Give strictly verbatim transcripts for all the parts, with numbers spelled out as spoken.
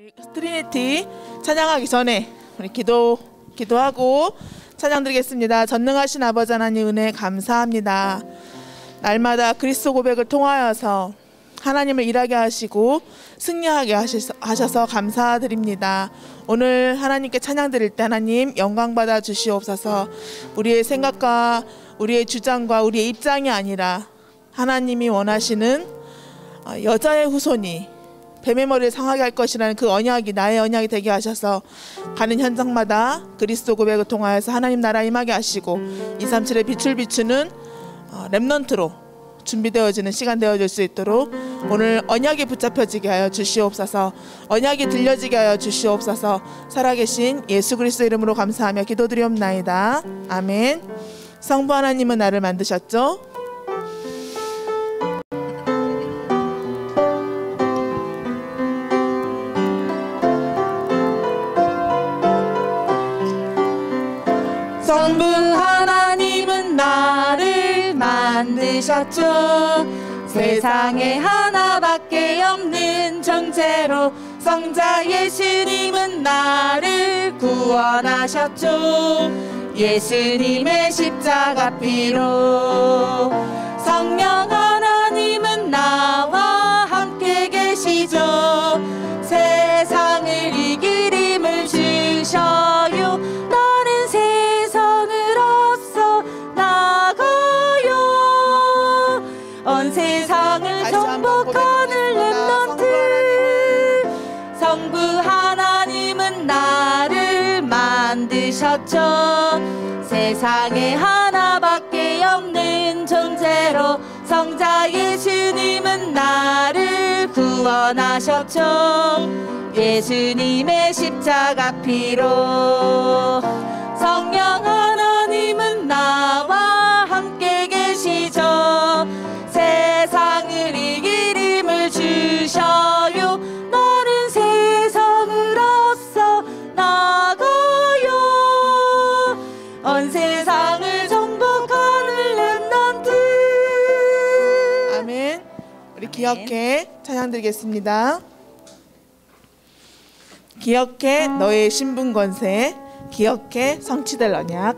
우리 트리니티 찬양하기 전에 우리 기도 기도하고 찬양 드리겠습니다. 전능하신 아버지 하나님 은혜 감사합니다. 날마다 그리스도 고백을 통하여서 하나님을 일하게 하시고 승리하게 하셔서 감사드립니다. 오늘 하나님께 찬양 드릴 때 하나님 영광 받아 주시옵소서. 우리의 생각과 우리의 주장과 우리의 입장이 아니라 하나님이 원하시는 여자의 후손이 뱀의 머리를 상하게 할 것이라는 그 언약이 나의 언약이 되게 하셔서 가는 현장마다 그리스도 고백을 통하여서 하나님 나라 임하게 하시고 이백삼십칠의 빛을 비추는 렘넌트로 준비되어지는 시간 되어질 수 있도록 오늘 언약이 붙잡혀지게 하여 주시옵소서. 언약이 들려지게 하여 주시옵소서. 살아계신 예수 그리스도 이름으로 감사하며 기도드리옵나이다. 아멘. 성부 하나님은 나를 만드셨죠? 성부 하나님은 나를 만드셨죠. 세상에 하나밖에 없는 존재로 성자 예수님은 나를 구원하셨죠. 예수님의 십자가 피로 성령 하나님은 나와 함께 계시죠. 세상을 이길 힘을 주셔요. 나는 세상을 앞서 나가요. 온 세상을 정복하는 렘넌트. 성부 하나님은 나를 만드셨죠. 세상에 하나밖에 없는 존재로 성자 예수님은 나를 구원하셨죠. 예수님의 십자가 피로 성령 하나님은 나와 함께 계시죠. 세상을 이길 힘을 주셔요. 나는 세상을 앞서 나가요. 온 세상을 정복하는 렘넌트. 아멘. 우리 기억해 찬양 드리겠습니다. 기억해 너의 신분 권세, 기억해 성취될 언약.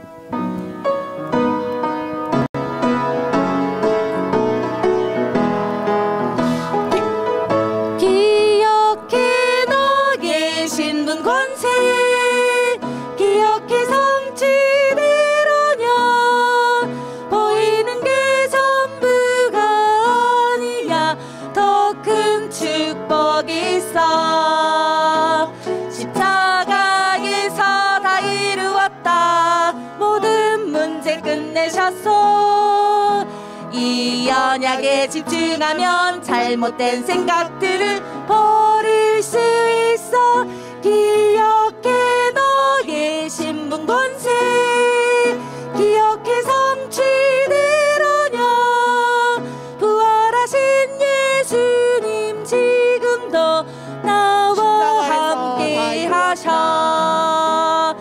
기억해 너의 신분 권세, 기억해 성취될 언약. 보이는 게 전부가 아니야. 더 큰 축복이 있어. 십자가에서 다 이루었다. 모든 문제 끝내셨어. 이 언약에 집중하면 잘못된 생각들을 버릴 수 있어. 기억해 너의 신분 권세, 기억해 성취될 언약. 부활하신 예수님 지금도 나와 함께 하셔.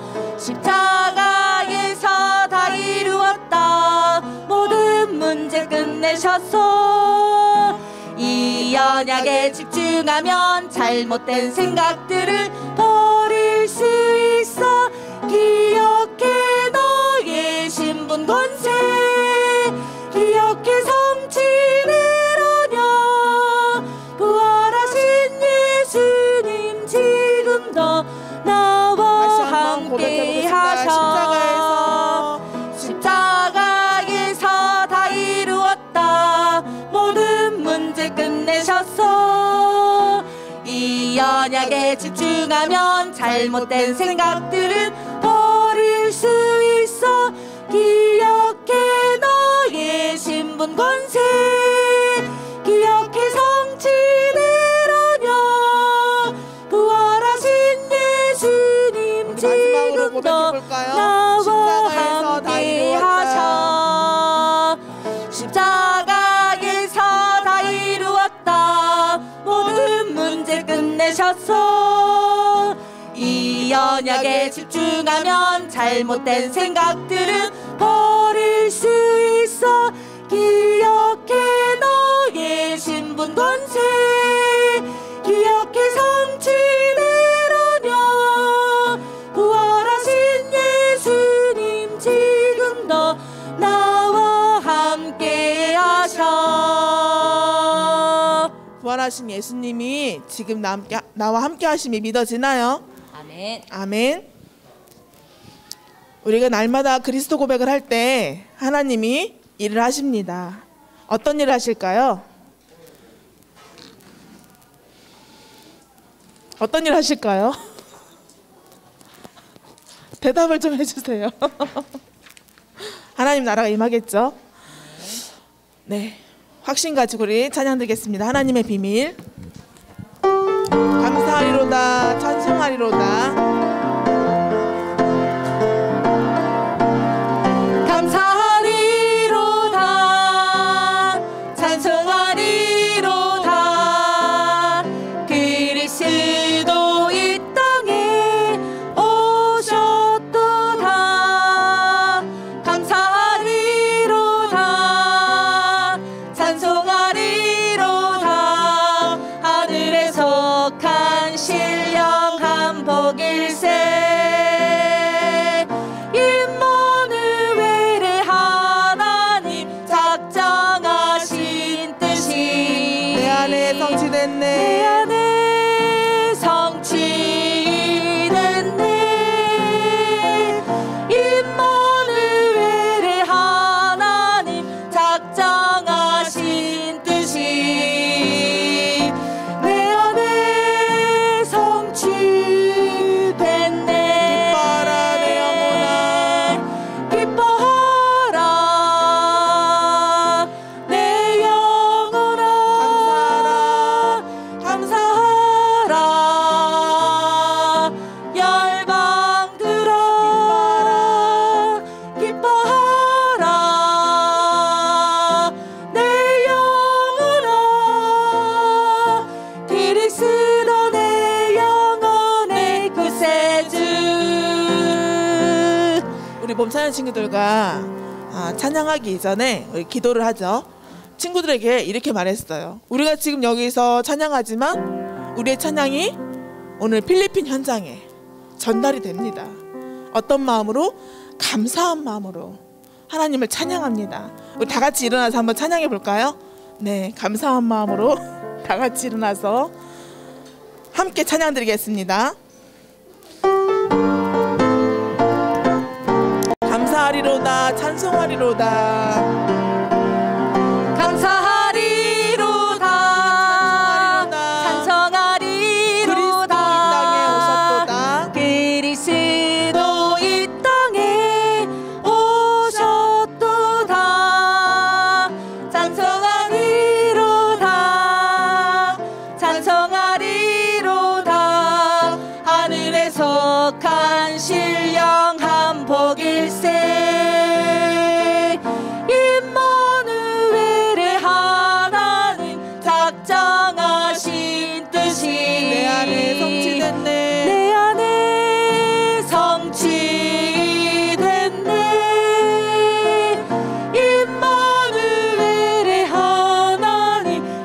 십자가에서 다 이루었다. 모든 문제 끝내셨어. 이 언약에 집중하면 잘못된 생각들을 버릴 수 있어. 기억해 너의 신분 권세, 기억해 성취될 언약. 부활하신 예수님 지금도 나와 함께 하셔. 십자가에서 다 이루었다. 모든 문제 끝내셨어. 이 언약에 집중하면 잘못된 생각들은 버릴 수 있어. 기억해 너의 신분 권세, 기억해 성취될 언약. 부활하신 예수님 지금도 나와 함께 하셔. 십자가에서 다 이루었다. 모든 문제 끝내셨어. 이 언약에 집중하면 잘못된 생각들은 버릴 수 있어. 기억해 너의 신분 권세, 기억해 성취 부활하신 예수님이 지금 나, 함께, 나와 함께 하심이 믿어지나요? 아멘. 아멘. 우리가 날마다 그리스도 고백을 할 때 하나님이 일을 하십니다. 어떤 일을 하실까요? 어떤 일 하실까요? 대답을 좀 해주세요. 하나님 나라가 임하겠죠? 네, 확신 가지고 우리 찬양 드리겠습니다. 하나님의 비밀. 감사하리로다, 찬송하리로다. 감사하리로다, 찬송하리로다. 그리스도 이 땅에 오셨도다. 감사하리로다, 찬송하리로다. 하늘에서 간 신령한 복일세. 임마누엘의 하나님 작정하신 뜻이 내 안에 성취됐네. 내 안에 성취됐네. 임마누엘의 하나님 작정하신 뜻이 내 안에 성취됐네. 기뻐라 내 영혼아. 기뻐하라 내 영혼아. 감사하라. 감사하라 열방들아. 기뻐하라 내 영혼아. 그리스도 내 영혼의 구세주. 우리 몸사는 친구들과 아, 찬양하기 이전에 우리 기도를 하죠. 친구들에게 이렇게 말했어요. 우리가 지금 여기서 찬양하지만 우리의 찬양이 오늘 필리핀 현장에 전달이 됩니다. 어떤 마음으로? 감사한 마음으로 하나님을 찬양합니다. 우리 다 같이 일어나서 한번 찬양해 볼까요? 네, 감사한 마음으로 다 같이 일어나서 함께 찬양 드리겠습니다. 감사하리로다, 찬송하리로다. 감사하리로다, 찬송하리로다. 그리스도 이 땅에 오셨도다. 찬송하리로다, 찬송하리로다. 하늘에서 간 신령한 복일세. 임마누엘의 하나님 작정하신 뜻이 내 안에 성취됐네. 내 안에 성취됐네. 임마누엘의 하나님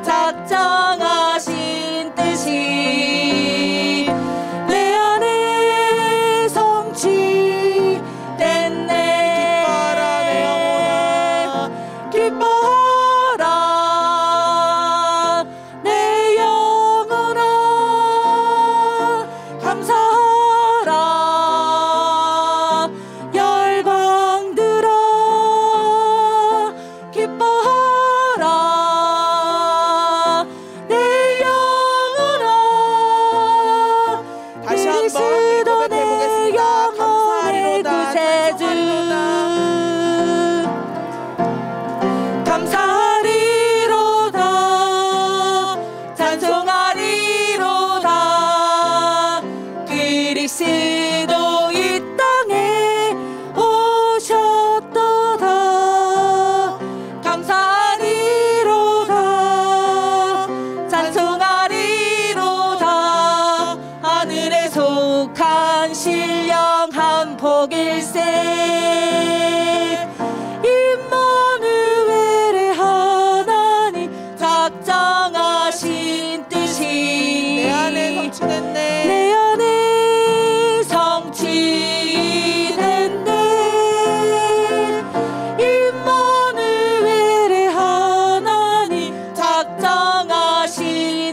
작정하신 뜻이 내 안에 성취됐네. 기뻐라 내 영혼아. 기뻐하라 내 영혼아. 감사하라 열방들아. 기뻐하라 내 영혼아. 다시 한번 그리스도 고백해 내 보겠습니다. 영혼의 감사하리로다, 구세주. 감사하리로다, 찬송하리로다. 그리스도 이 땅에 오셨도다. 감사하리로다, 찬송하리로다. 하늘에 속한 신령한 복일세. 임마누엘의 하나님 작정하신 뜻이 내 안에 성취됐네. 내 안에 성취됐네. 임마누엘의 하나님 작정하신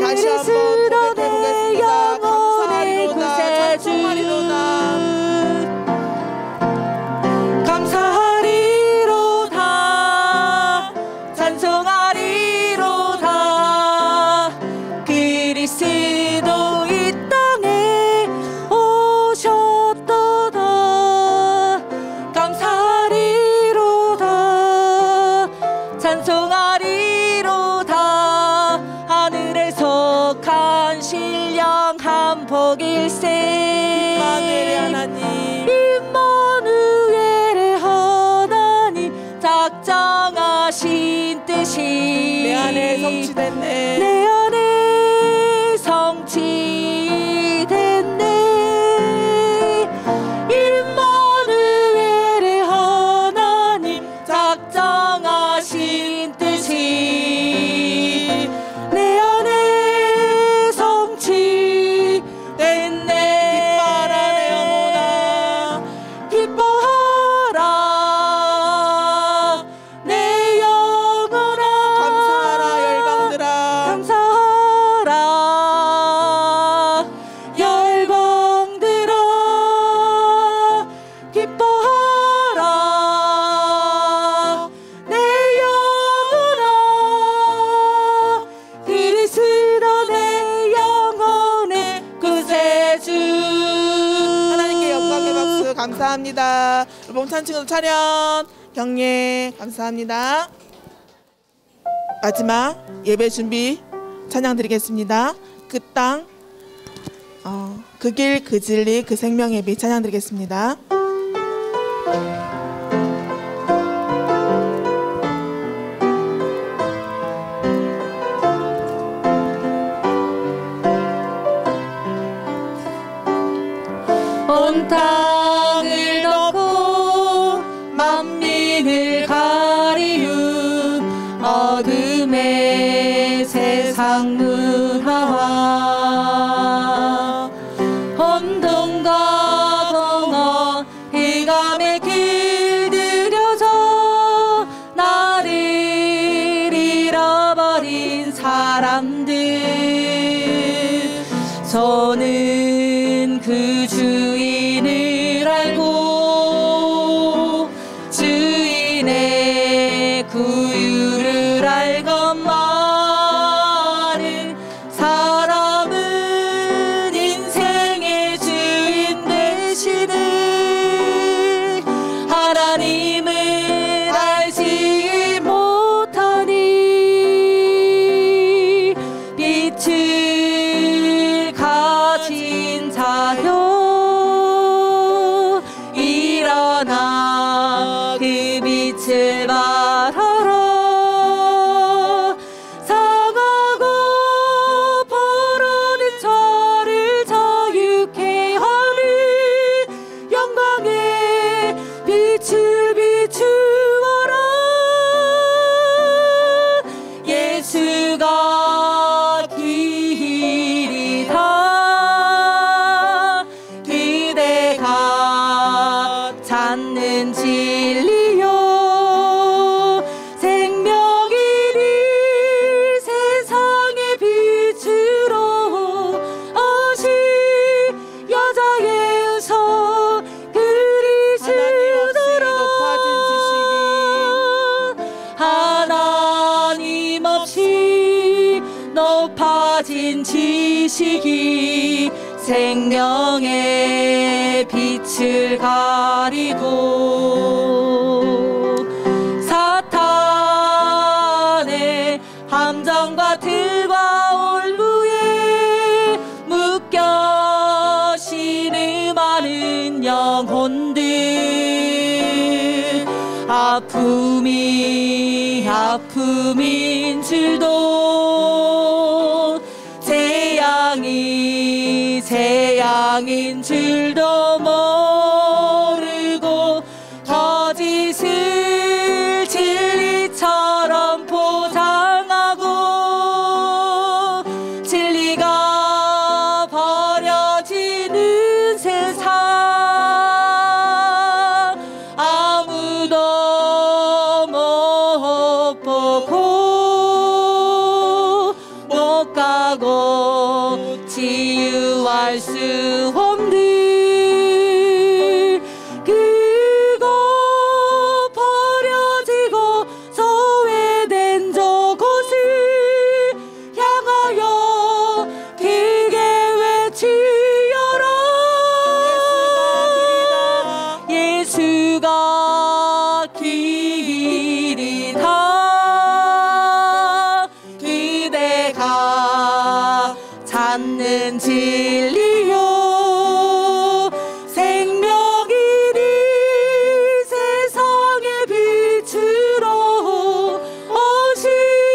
다시 한번 고백해보겠습니다. 감사하리로다, 찬송하리로다. 감사하리로다, 찬송하리로다. 그리스도 이 땅에 오셨도다. 감사하리로다, 찬송하리로다. 하늘에서 간 신령 한 복일세. 임마누엘의 하나님, 임마누엘의 하나님, 작정하신 뜻이 내 안에 성취됐네. 내 안에 성취됐네. 임마누엘의 하나님, 작정하신 뜻이 내 안에 성취됐네. 기뻐하라 내 영혼아, 기뻐하라 내 영혼아. 감사하라 열방들아. 감사하라 열방들아. 기뻐하라 내 영혼아. 그리스도 내 영혼의 구세주. 하나님께 영광의 박수 감사합니다. 여러분 찬칭으로 차렷 경례 감사합니다. 마지막 예배 준비 찬양 드리겠습니다. 그 땅, 어, 그 길, 그 진리, 그 생명 예배 찬양 드리겠습니다. 온 땅을 덮고 만민을 가리운 어둠의 세상 문화와 혼돈과 공허 해감에 길들여져 나를 잃어버린 사람들. 저는 그 주인을 알고 주인의 구유를 알건만은 사람은 인생의 주인 되시는 하나님을 알지 못하니 빛을 가진 자여 일어나 그 빛을 말하라. 상하고 포로된 저를 자유케 하는 영광의 빛을 비추어라. 예수가 길이다. 그대가 찾는 진리요 생명이니 세상의 빛으로 오신 여자의 우선 하나님 없이 높아진 지식이 하나님 없이 높아진 지식이 생명의 빛을 가리고 사탄의 함정과 틀과 올무에 묶여 신음하는 영혼들. 아픔이 아픔인 줄도 재앙이 재앙인 줄도 모르고 거짓을 진리처럼 포장하고 진리가 버려지는 세상. 아무도 못 보고 못 가 없다고 치유할 수 없는 그곳 버려지고 소외된 저곳을 향하여 크게 외치어라. 예수가 길이다. 그대가 찾는 진리요 생명이니 세상의 빛으로 오신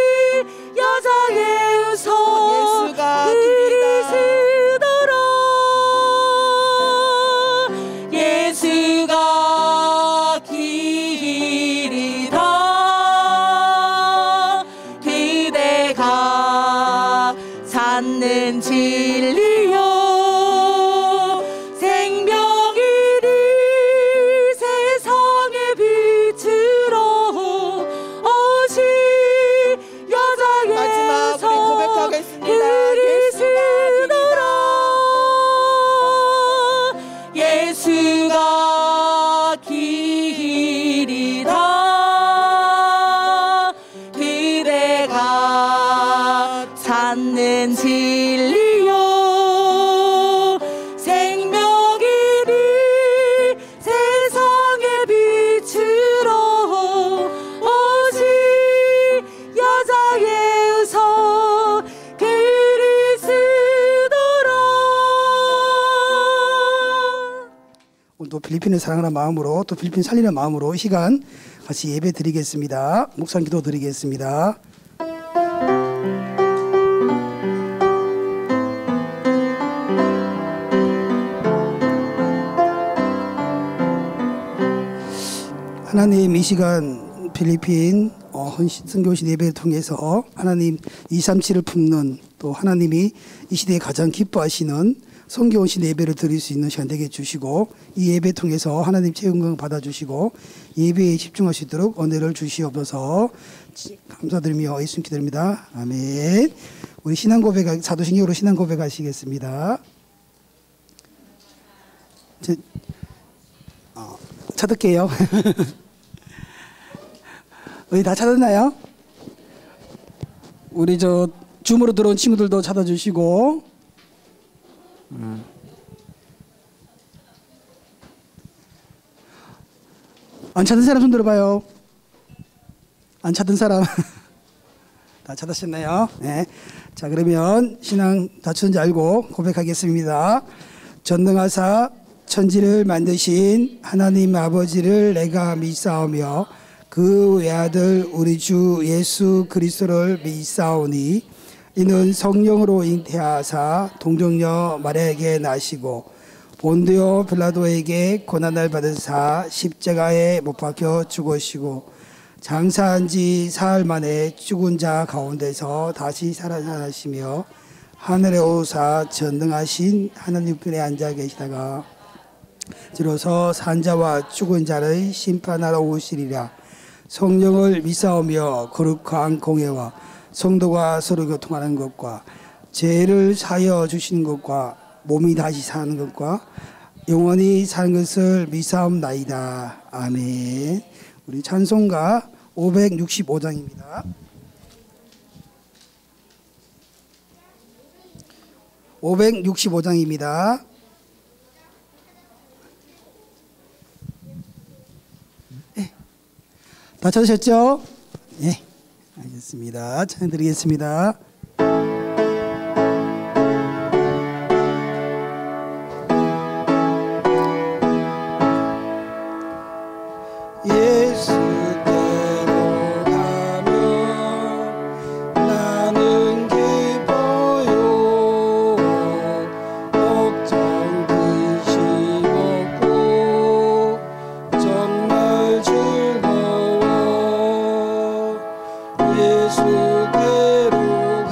여자의 손 예수가 그리스도라. 예수가 길이다. 그대가 찾는 진리요 생명이니 세상의 빛으로 오신 여자의 마지막 우리 손 고백하겠습니다. 그리스도라. 예수가 길이다. 그대가 찾는 진리요 생명이니 세상의 빛으로 오신 여자의 손 그리스도라. 오늘도 필리핀을 사랑하는 마음으로 또 필리핀 살리는 마음으로 이 시간 같이 예배 드리겠습니다. 묵상 기도 드리겠습니다. 하나님, 이 시간 필리핀 어, 헌신 선교신 예배를 통해서 하나님 이백삼십칠을 품는 또 하나님이 이 시대에 가장 기뻐하시는 선교헌신 예배를 드릴 수 있는 시간 되게 해주시고 이 예배 통해서 하나님 채용강 받아주시고 예배에 집중할 수 있도록 은혜를 주시옵소서. 감사드리며 예수님 기도드립니다. 아멘. 우리 신앙 고백, 사도신경으로 신앙 고백하시겠습니다. 제, 어, 찾을게요. 우리 다 찾았나요? 우리 저 줌으로 들어온 친구들도 찾아주시고. 음. 안 찾은 사람 손 들어봐요. 안 찾은 사람. 다 찾으셨나요? 네. 자, 그러면 신앙 다 찾은지 알고 고백하겠습니다. 전능하사 천지를 만드신 하나님 아버지를 내가 믿사오며 그 외아들 우리 주 예수 그리스도를 믿사오니 이는 성령으로 잉태하사 동정녀 마리아에게 나시고 본디오 빌라도에게 고난을 받으사 십자가에 못 박혀 죽으시고 장사한 지 사흘 만에 죽은 자 가운데서 다시 살아나시며 하늘에 오사 전능하신 하나님 편에 앉아 계시다가 들어서 산자와 죽은 자를 심판하러 오시리라. 성령을 믿사오며 거룩한 공예와 성도가 서로 교통하는 것과 죄를 사여 주시는 것과 몸이 다시 사는 것과 영원히 사는 것을 믿사옵나이다. 아멘. 우리 찬송가 오백육십오 장입니다. 오백육십오 장입니다. 네. 다 찾으셨죠? 네. 알겠습니다. 찬양 드리겠습니다. 예수께로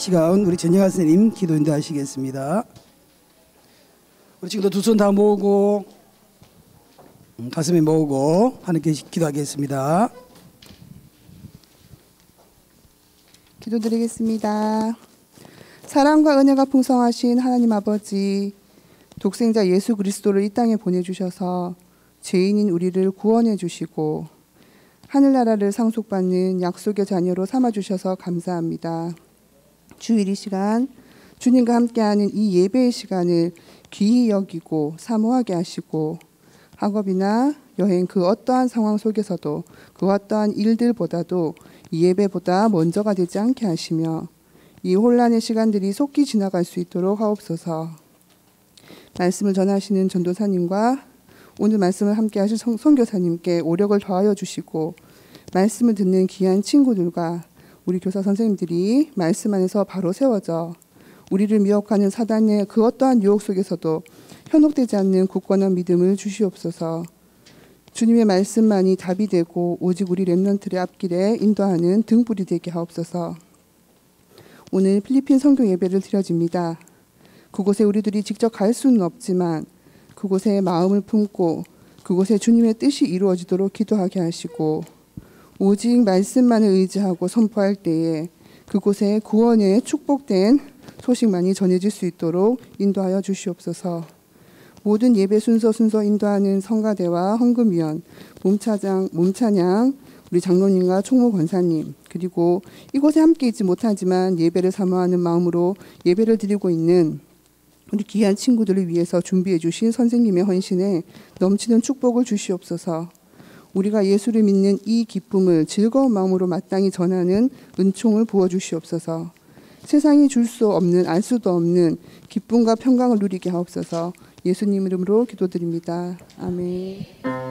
시간 우리 전영아 선생님 기도 인도하시겠습니다. 우리 지금도 두 손 다 모으고 가슴에 모으고 하나님께 기도하겠습니다. 기도드리겠습니다. 사랑과 은혜가 풍성하신 하나님 아버지, 독생자 예수 그리스도를 이 땅에 보내주셔서 죄인인 우리를 구원해 주시고 하늘나라를 상속받는 약속의 자녀로 삼아주셔서 감사합니다. 주일 이 시간 주님과 함께하는 이 예배의 시간을 귀히 여기고 사모하게 하시고 학업이나 여행 그 어떠한 상황 속에서도 그 어떠한 일들보다도 이 예배보다 먼저가 되지 않게 하시며 이 혼란의 시간들이 속히 지나갈 수 있도록 하옵소서. 말씀을 전하시는 전도사님과 오늘 말씀을 함께 하실 선교사님께 오력을 더하여 주시고 말씀을 듣는 귀한 친구들과 우리 교사 선생님들이 말씀 안에서 바로 세워져 우리를 미혹하는 사단의 그 어떠한 유혹 속에서도 현혹되지 않는 굳건한 믿음을 주시옵소서. 주님의 말씀만이 답이 되고 오직 우리 렘넌트의 앞길에 인도하는 등불이 되게 하옵소서. 오늘 필리핀 선교 예배를 드려집니다. 그곳에 우리들이 직접 갈 수는 없지만 그곳에 마음을 품고 그곳에 주님의 뜻이 이루어지도록 기도하게 하시고 오직 말씀만을 의지하고 선포할 때에 그곳에 구원의 축복된 소식만이 전해질 수 있도록 인도하여 주시옵소서. 모든 예배 순서 순서 인도하는 성가대와 헌금위원, 몸차장, 몸찬양, 우리 장로님과 총무 권사님, 그리고 이곳에 함께 있지 못하지만 예배를 사모하는 마음으로 예배를 드리고 있는 우리 귀한 친구들을 위해서 준비해 주신 선생님의 헌신에 넘치는 축복을 주시옵소서. 우리가 예수를 믿는 이 기쁨을 즐거운 마음으로 마땅히 전하는 은총을 부어주시옵소서. 세상이 줄 수 없는 알 수도 없는 기쁨과 평강을 누리게 하옵소서. 예수님 이름으로 기도드립니다. 아멘.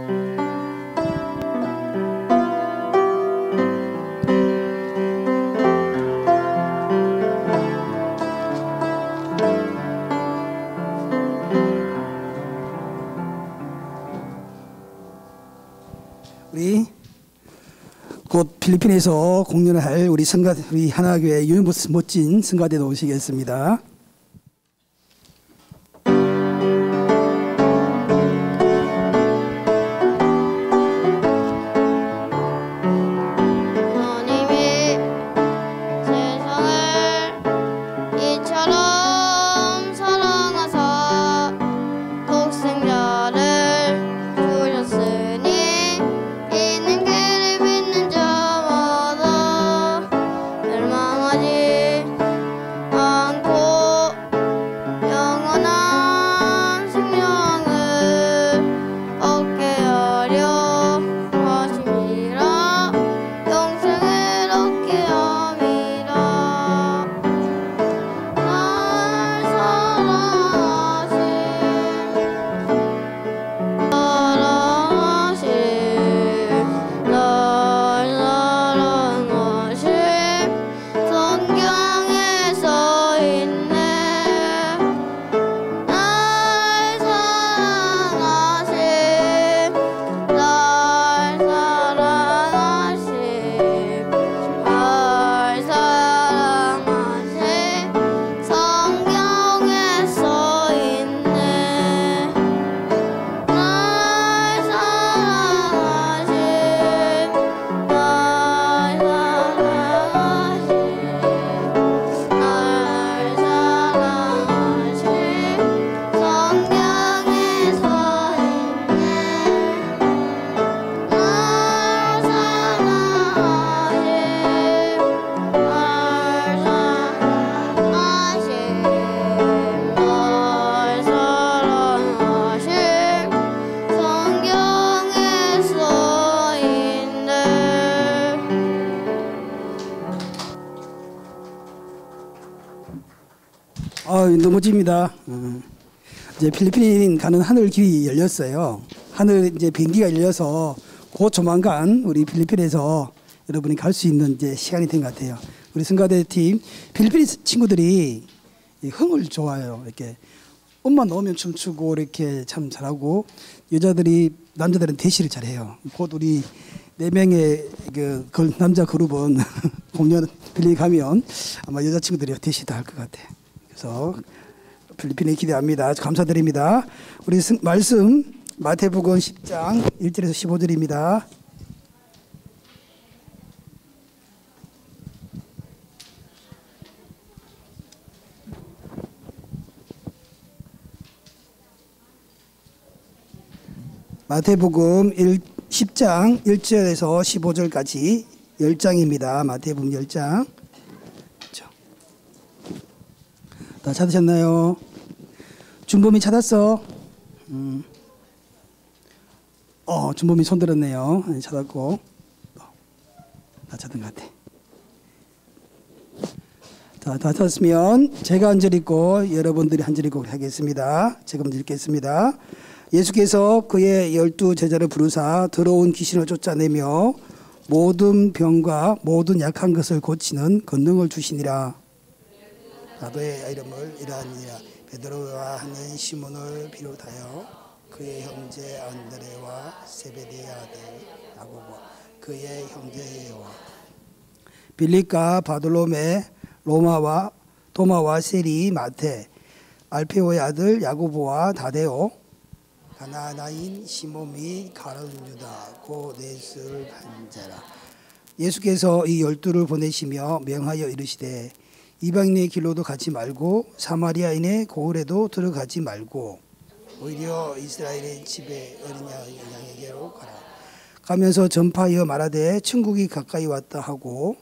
우리 곧 필리핀에서 공연을 할 우리 성가 우리 하나교회 유명 멋진 성가대도 오시겠습니다. 아, 너무 멋집니다. 어. 이제 필리핀 가는 하늘 길이 열렸어요. 하늘 이제 비행기가 열려서 곧 조만간 우리 필리핀에서 여러분이 갈 수 있는 이제 시간이 된 것 같아요. 우리 성가대 팀 필리핀 친구들이 흥을 좋아해요. 이렇게 음만 넣으면 춤추고 이렇게 참 잘하고 여자들이 남자들은 대시를 잘해요. 곧 우리 네 명의 그 걸- 남자 그룹은 공연 필리핀 가면 아마 여자친구들이 대시다 할 것 같아. 그래서 필리핀에 기대합니다. 감사드립니다. 우리 승, 말씀 마태복음 십 장 일 절에서 십오 절입니다. 마태복음 십 장 일 절에서 십오 절까지 십 장입니다. 마태복음 십 장. 그렇죠. 다 찾으셨나요? 준범이 찾았어? 음. 어, 준범이 손 들었네요. 네, 찾았고. 다 찾은 것 같아. 자, 다 찾았으면 제가 한 절 읽고 여러분들이 한 절 읽고 하겠습니다. 제가 먼저 읽겠습니다. 예수께서 그의 열두 제자를 부르사 더러운 귀신을 쫓아내며 모든 병과 모든 약한 것을 고치는 권능을 주시니라. 나도의 이름을 이러하니라. 베드로와 하는 시몬을 비롯하여 그의 형제 안드레와 세베대의 아들 야고보 그의 형제와 빌립과 바돌로메 로마와 도마와 세리 마테 알페오의 아들 야고보와 다데오 가나나인 시몬 및 가룟 유다 고 네스를 판자라. 예수께서 이 열두를 보내시며 명하여 이르시되 이방인의 길로도 가지 말고 사마리아인의 고을에도 들어가지 말고 오히려 이스라엘의 집에 어린 양에게로 가라. 가면서 전파하여 말하되 천국이 가까이 왔다 하고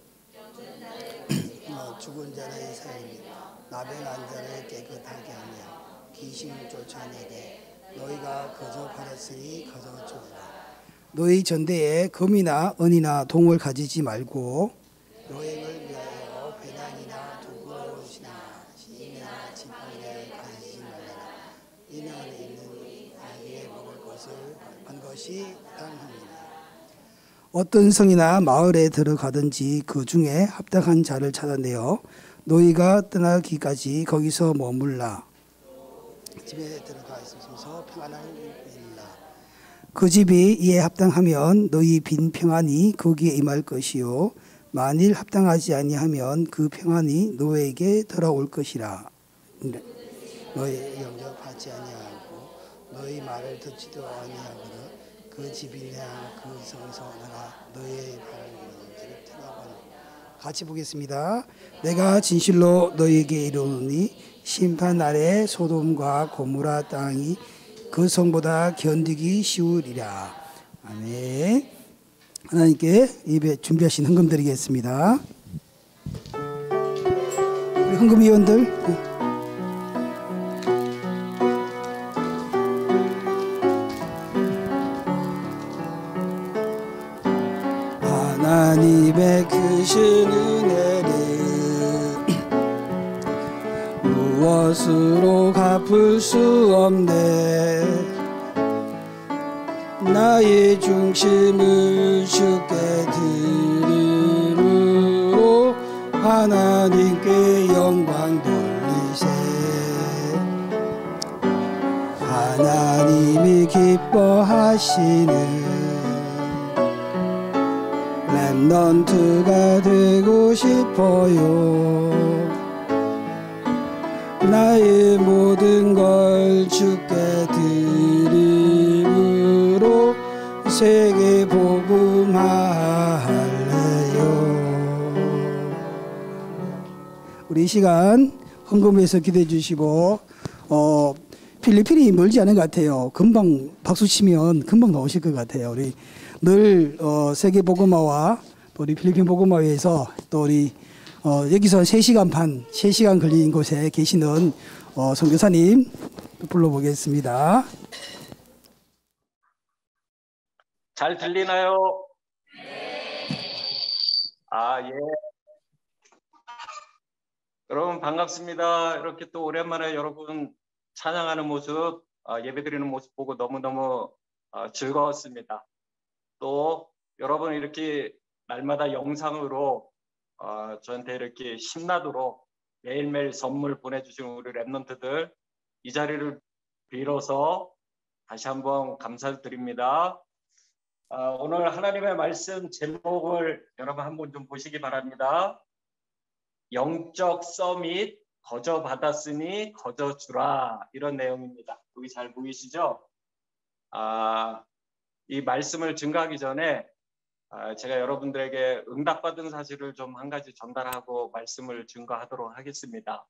죽은 자를 살리며 나병한 자를 깨끗하게 하며 귀신을 쫓아내되 너희가 거저 받았으니 거저 주라. 너희 전대에 금이나 은이나 동을 가지지 말고 여행을 위하여 배낭이나 두구옷이나 시이나 지팡이를 가지지 말라. 이는 있는 자기의 먹을 것을 한 것이 땅함이라. 어떤 성이나 마을에 들어가든지 그 중에 합당한 자를 찾아내어 너희가 떠나기까지 거기서 머물라. 집에 들어가 있으면서 평안을 빌라. 그 집이 이에 합당하면 너희 빈 평안이 거기에 임할 것이요 만일 합당하지 아니하면 그 평안이 너에게 돌아올 것이라. 너희 영접하지 아니하고 너희 말을 듣지도 아니하거든 그 집이냐 그 성에서 내가 너희의 발을 틀어보라. 같이 보겠습니다. 내가 진실로 너희에게 이르노니 심판 날에 소돔과 고모라 땅이 그 성보다 견디기 쉬우리라. 아멘. 하나님께 예배 준비하신 헌금 드리겠습니다. 우리 헌금위원들 하나님의 크신 은혜를 무엇으로 갚을 수 없네. 나의 중심을 주께 드림으로 하나님께 영광 돌리세. 하나님이 기뻐하시는 렘넌트가 되고 싶어요. 나의 모든 걸 주께 드림으로 세계 복음화할래요. 우리 이 시간 헌금에서 기대해 주시고 어, 필리핀이 멀지 않은 것 같아요. 금방 박수 치면 금방 나오실 것 같아요. 우리 늘 어, 세계 복음화와 또 우리 필리핀 복음화에서 또 우리 어, 여기서 세 시간 반, 세 시간 걸린 곳에 계시는 어, 선교사님 불러보겠습니다. 잘 들리나요? 네. 아, 예. 여러분 반갑습니다. 이렇게 또 오랜만에 여러분 찬양하는 모습, 어, 예배드리는 모습 보고 너무너무 어, 즐거웠습니다. 또 여러분 이렇게 날마다 영상으로 어, 저한테 이렇게 신나도록 매일매일 선물 보내주시는 우리 랩런트들 이 자리를 빌어서 다시 한번 감사드립니다. 아, 오늘 하나님의 말씀 제목을 여러분 한번 좀 보시기 바랍니다. 영적 서밋 거저 받았으니 거저 주라, 이런 내용입니다. 여기 잘 보이시죠? 아, 이 말씀을 증거하기 전에 아, 제가 여러분들에게 응답받은 사실을 좀 한 가지 전달하고 말씀을 증거하도록 하겠습니다.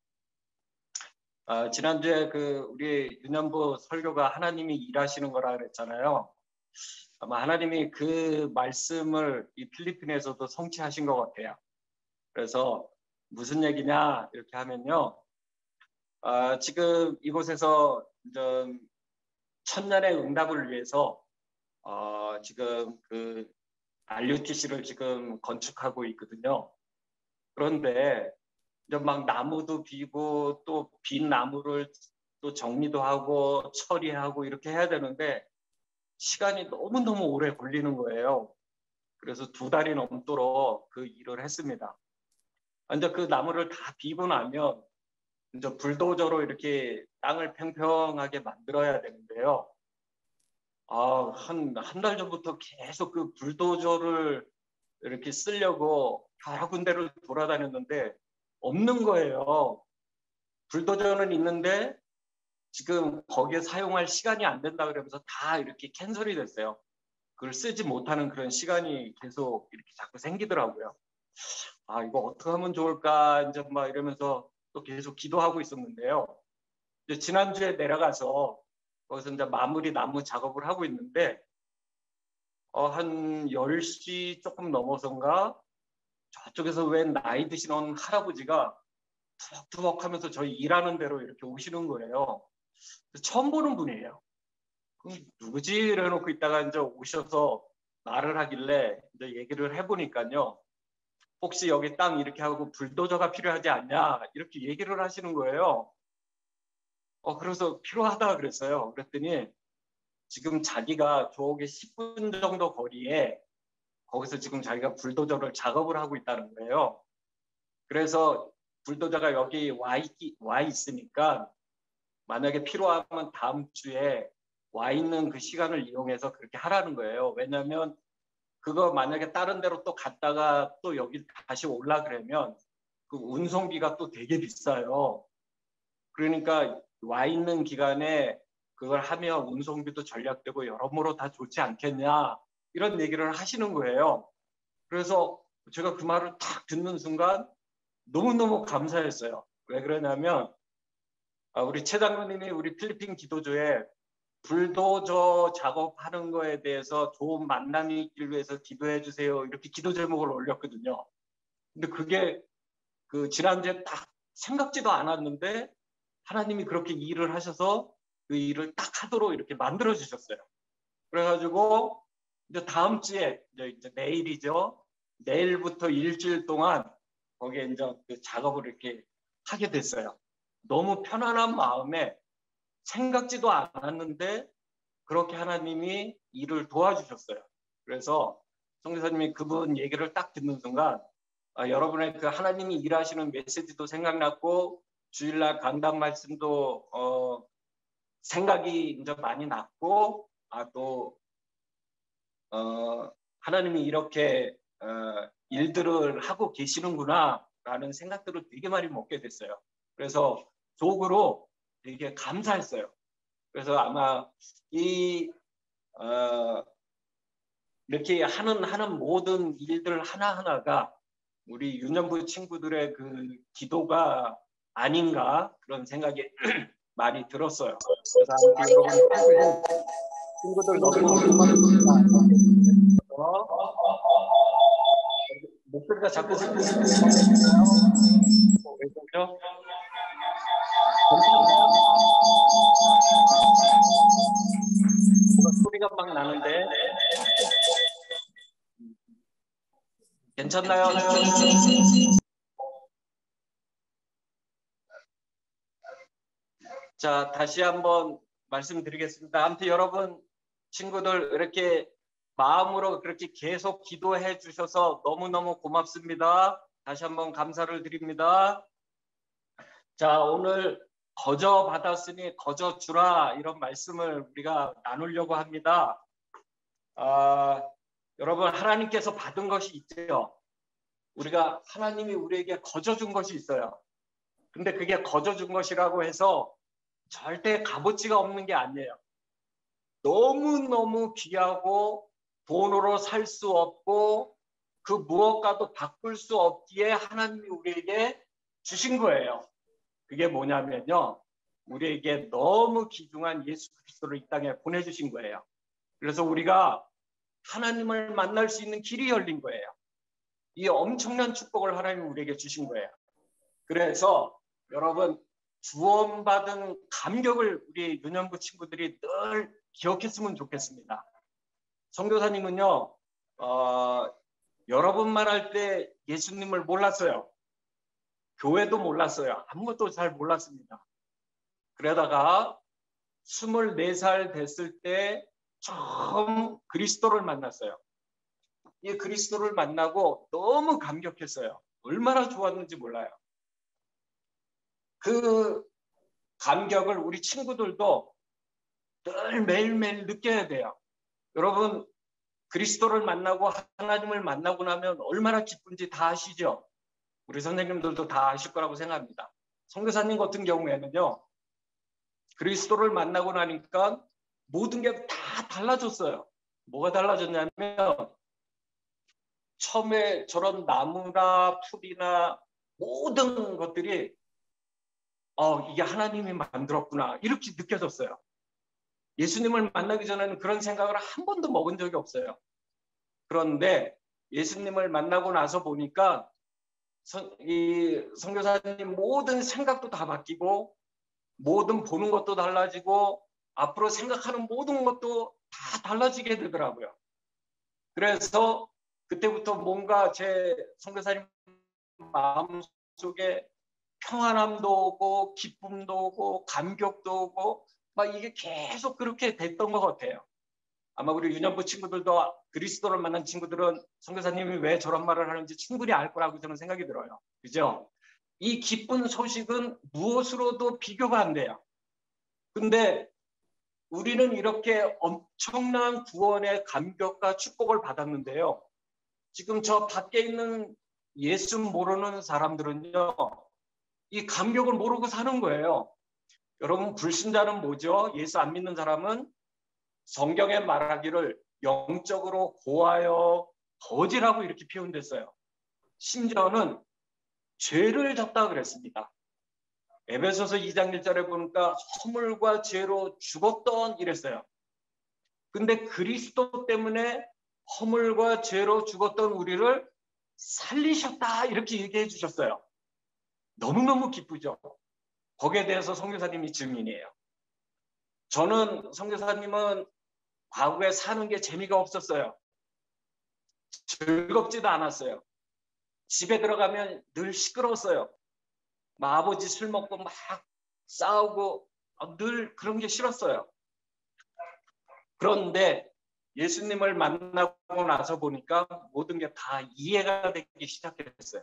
아, 지난주에 그 우리 유년부 설교가 하나님이 일하시는 거라 그랬잖아요. 아마 하나님이 그 말씀을 이 필리핀에서도 성취하신 것 같아요. 그래서 무슨 얘기냐 이렇게 하면요, 아, 지금 이곳에서 좀 천년의 응답을 위해서 어, 지금 그 알유티씨를 지금 건축하고 있거든요. 그런데 이제 막 나무도 비고 또 빈 나무를 또 정리도 하고 처리하고 이렇게 해야 되는데 시간이 너무너무 오래 걸리는 거예요. 그래서 두 달이 넘도록 그 일을 했습니다. 이제 그 나무를 다 비고 나면 이제 불도저로 이렇게 땅을 평평하게 만들어야 되는데요. 아, 한, 한 달 전부터 계속 그 불도저를 이렇게 쓰려고 여러 군데를 돌아다녔는데 없는 거예요. 불도저는 있는데 지금 거기에 사용할 시간이 안 된다 그러면서 다 이렇게 캔슬이 됐어요. 그걸 쓰지 못하는 그런 시간이 계속 이렇게 자꾸 생기더라고요. 아, 이거 어떻게 하면 좋을까 이제 막 이러면서 또 계속 기도하고 있었는데요. 이제 지난주에 내려가서 거기서 이제 마무리 나무 작업을 하고 있는데 어, 한 열 시 조금 넘어서인가 저쪽에서 웬 나이 드신 할아버지가 투벅투벅 하면서 저희 일하는 대로 이렇게 오시는 거예요. 처음 보는 분이에요. 그럼 누구지? 이래놓고 있다가 이제 오셔서 말을 하길래 이제 얘기를 해보니까요. 혹시 여기 땅 이렇게 하고 불도저가 필요하지 않냐? 이렇게 얘기를 하시는 거예요. 어, 그래서 필요하다 그랬어요. 그랬더니 지금 자기가 저기 십 분 정도 거리에 거기서 지금 자기가 불도저를 작업을 하고 있다는 거예요. 그래서 불도저가 여기 와, 있, 와 있으니까 만약에 필요하면 다음 주에 와 있는 그 시간을 이용해서 그렇게 하라는 거예요. 왜냐하면 그거 만약에 다른 데로 또 갔다가 또 여기 다시 올라 그러면 그 운송비가 또 되게 비싸요. 그러니까 와 있는 기간에 그걸 하면 운송비도 절약되고 여러모로 다 좋지 않겠냐 이런 얘기를 하시는 거예요. 그래서 제가 그 말을 딱 듣는 순간 너무너무 감사했어요. 왜 그러냐면 우리 최 장로님이 우리 필리핀 기도조에 불도저 작업하는 거에 대해서 좋은 만남이 있길 위해서 기도해 주세요 이렇게 기도 제목을 올렸거든요. 근데 그게 그 지난주에 딱 생각지도 않았는데 하나님이 그렇게 일을 하셔서 그 일을 딱 하도록 이렇게 만들어 주셨어요. 그래가지고 이제 다음 주에 이제, 이제 내일이죠. 내일부터 일주일 동안 거기에 이제 그 작업을 이렇게 하게 됐어요. 너무 편안한 마음에 생각지도 않았는데 그렇게 하나님이 일을 도와주셨어요. 그래서 성교사님이 그분 얘기를 딱 듣는 순간 아, 여러분의 그 하나님이 일하시는 메시지도 생각났고 주일날 강단 말씀도 어, 생각이 이제 많이 났고 아, 또 어, 하나님이 이렇게 어, 일들을 하고 계시는구나 라는 생각들을 되게 많이 먹게 됐어요. 그래서 속으로 되게 감사했어요. 그래서 아마 이 어, 이렇게 하는 하는 모든 일들 하나하나가 우리 유년부 친구들의 그 기도가 아닌가 그런 생각이 많이 들었어요. 그래서 여러분 친구들 너무 고맙습니다. 목소리가 자꾸 들리시는 왜 그러죠? 소리가 막 나는데 괜찮나요? 자, 다시 한번 말씀드리겠습니다. 아무튼 여러분 친구들 이렇게 마음으로 그렇게 계속 기도해 주셔서 너무너무 고맙습니다. 다시 한번 감사를 드립니다. 자, 오늘 거저 받았으니 거저 주라 이런 말씀을 우리가 나누려고 합니다. 아, 여러분 하나님께서 받은 것이 있죠. 우리가 하나님이 우리에게 거저준 것이 있어요. 근데 그게 거저준 것이라고 해서 절대 값어치가 없는 게 아니에요. 너무너무 귀하고 돈으로 살 수 없고 그 무엇과도 바꿀 수 없기에 하나님이 우리에게 주신 거예요. 그게 뭐냐면요. 우리에게 너무 귀중한 예수 그리스도를 이 땅에 보내주신 거예요. 그래서 우리가 하나님을 만날 수 있는 길이 열린 거예요. 이 엄청난 축복을 하나님이 우리에게 주신 거예요. 그래서 여러분 구원받은 감격을 우리 유년부 친구들이 늘 기억했으면 좋겠습니다. 선교사님은요, 어, 여러분 말할 때 예수님을 몰랐어요. 교회도 몰랐어요. 아무것도 잘 몰랐습니다. 그러다가 스물네 살 됐을 때 처음 그리스도를 만났어요. 이 그리스도를 만나고 너무 감격했어요. 얼마나 좋았는지 몰라요. 그 감격을 우리 친구들도 늘 매일매일 느껴야 돼요. 여러분 그리스도를 만나고 하나님을 만나고 나면 얼마나 기쁜지 다 아시죠? 우리 선생님들도 다 아실 거라고 생각합니다. 선교사님 같은 경우에는요. 그리스도를 만나고 나니까 모든 게 다 달라졌어요. 뭐가 달라졌냐면 처음에 저런 나무나 풀이나 모든 것들이 어, 이게 하나님이 만들었구나 이렇게 느껴졌어요. 예수님을 만나기 전에는 그런 생각을 한 번도 먹은 적이 없어요. 그런데 예수님을 만나고 나서 보니까 선, 이 선교사님 모든 생각도 다 바뀌고 모든 보는 것도 달라지고 앞으로 생각하는 모든 것도 다 달라지게 되더라고요. 그래서 그때부터 뭔가 제 선교사님 마음속에 평안함도 오고 기쁨도 오고 감격도 오고 막 이게 계속 그렇게 됐던 것 같아요. 아마 우리 유년부 친구들도 그리스도를 만난 친구들은 선교사님이 왜 저런 말을 하는지 충분히 알 거라고 저는 생각이 들어요. 그죠? 이 기쁜 소식은 무엇으로도 비교가 안 돼요. 근데 우리는 이렇게 엄청난 구원의 감격과 축복을 받았는데요. 지금 저 밖에 있는 예수 모르는 사람들은요. 이 감격을 모르고 사는 거예요. 여러분 불신자는 뭐죠? 예수 안 믿는 사람은 성경에 말하기를 영적으로 고하여 거지라고 이렇게 표현됐어요. 심지어는 죄를 졌다 그랬습니다. 에베소서 이 장 일 절에 보니까 허물과 죄로 죽었던 이랬어요. 근데 그리스도 때문에 허물과 죄로 죽었던 우리를 살리셨다 이렇게 얘기해 주셨어요. 너무너무 기쁘죠. 거기에 대해서 선교사님이 증인이에요. 저는 선교사님은 과거에 사는 게 재미가 없었어요. 즐겁지도 않았어요. 집에 들어가면 늘 시끄러웠어요. 막 아버지 술 먹고 막 싸우고 늘 그런 게 싫었어요. 그런데 예수님을 만나고 나서 보니까 모든 게 다 이해가 되기 시작했어요.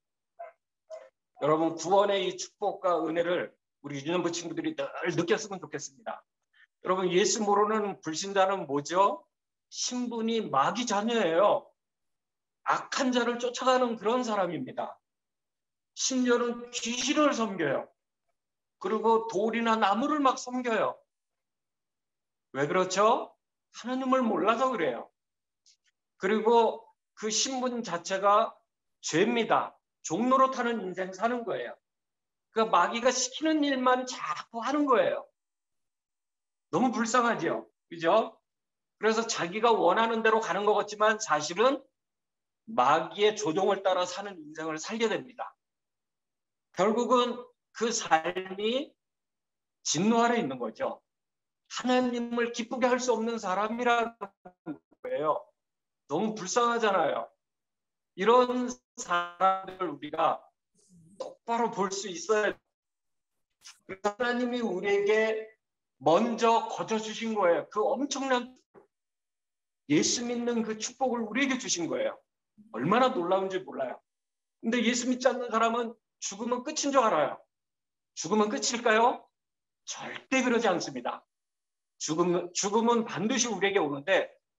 여러분 구원의 이 축복과 은혜를 우리 유년부 친구들이 늘 느꼈으면 좋겠습니다. 여러분 예수 모르는 불신자는 뭐죠? 신분이 마귀 자녀예요. 악한 자를 쫓아가는 그런 사람입니다. 심지어는 귀신을 섬겨요. 그리고 돌이나 나무를 막 섬겨요. 왜 그렇죠? 하나님을 몰라서 그래요. 그리고 그 신분 자체가 죄입니다. 종로로 타는 인생 사는 거예요. 그 마귀가 시키는 일만 자꾸 하는 거예요. 너무 불쌍하죠? 그죠? 그래서 자기가 원하는 대로 가는 것 같지만 사실은 마귀의 조종을 따라 사는 인생을 살게 됩니다. 결국은 그 삶이 진노 아래 있는 거죠. 하나님을 기쁘게 할 수 없는 사람이라는 거예요. 너무 불쌍하잖아요. 이런 사람들을 우리가 똑바로 볼 수 있어야 돼요. 하나님이 우리에게 먼저 거저주신 거예요. 그 엄청난 예수 믿는 그 축복을 우리에게 주신 거예요. 얼마나 놀라운지 몰라요. 근데 예수 믿지 않는 사람은 죽으면 끝인 줄 알아요. 죽으면 끝일까요? 절대 그러지 않습니다. 죽음, 죽음은 반드시 우리에게 오는데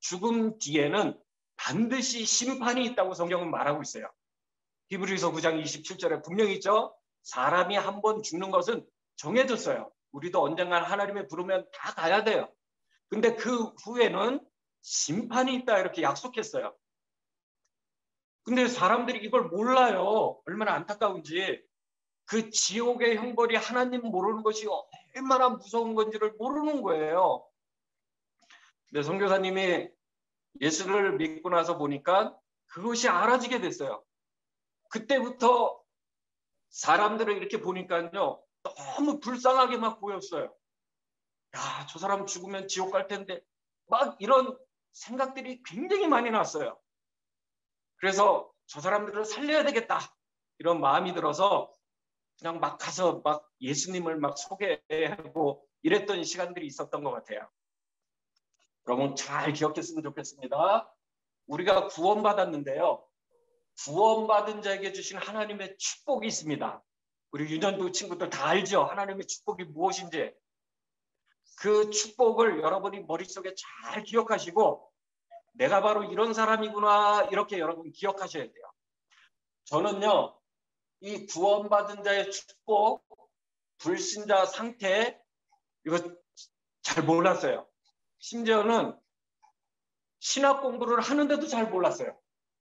죽음 뒤에는 반드시 심판이 있다고 성경은 말하고 있어요. 히브리서 구 장 이십칠 절에 분명히 있죠. 사람이 한 번 죽는 것은 정해졌어요. 우리도 언젠간 하나님의 부르면 다 가야 돼요. 근데 그 후에는 심판이 있다 이렇게 약속했어요. 근데 사람들이 이걸 몰라요. 얼마나 안타까운지. 그 지옥의 형벌이 하나님 모르는 것이 얼마나 무서운 건지를 모르는 거예요. 근데 선교사님이 예수를 믿고 나서 보니까 그것이 알아지게 됐어요. 그때부터 사람들을 이렇게 보니까요, 너무 불쌍하게 막 보였어요. 야, 저 사람 죽으면 지옥 갈 텐데 막 이런 생각들이 굉장히 많이 났어요. 그래서 저 사람들을 살려야 되겠다 이런 마음이 들어서 그냥 막 가서 막 예수님을 막 소개하고 이랬던 시간들이 있었던 것 같아요. 여러분 잘 기억했으면 좋겠습니다. 우리가 구원받았는데요. 구원받은 자에게 주신 하나님의 축복이 있습니다. 우리 유년부 친구들 다 알죠? 하나님의 축복이 무엇인지. 그 축복을 여러분이 머릿속에 잘 기억하시고 내가 바로 이런 사람이구나 이렇게 여러분 기억하셔야 돼요. 저는요. 이 구원받은 자의 축복, 불신자 상태 이거 잘 몰랐어요. 심지어는 신학 공부를 하는데도 잘 몰랐어요.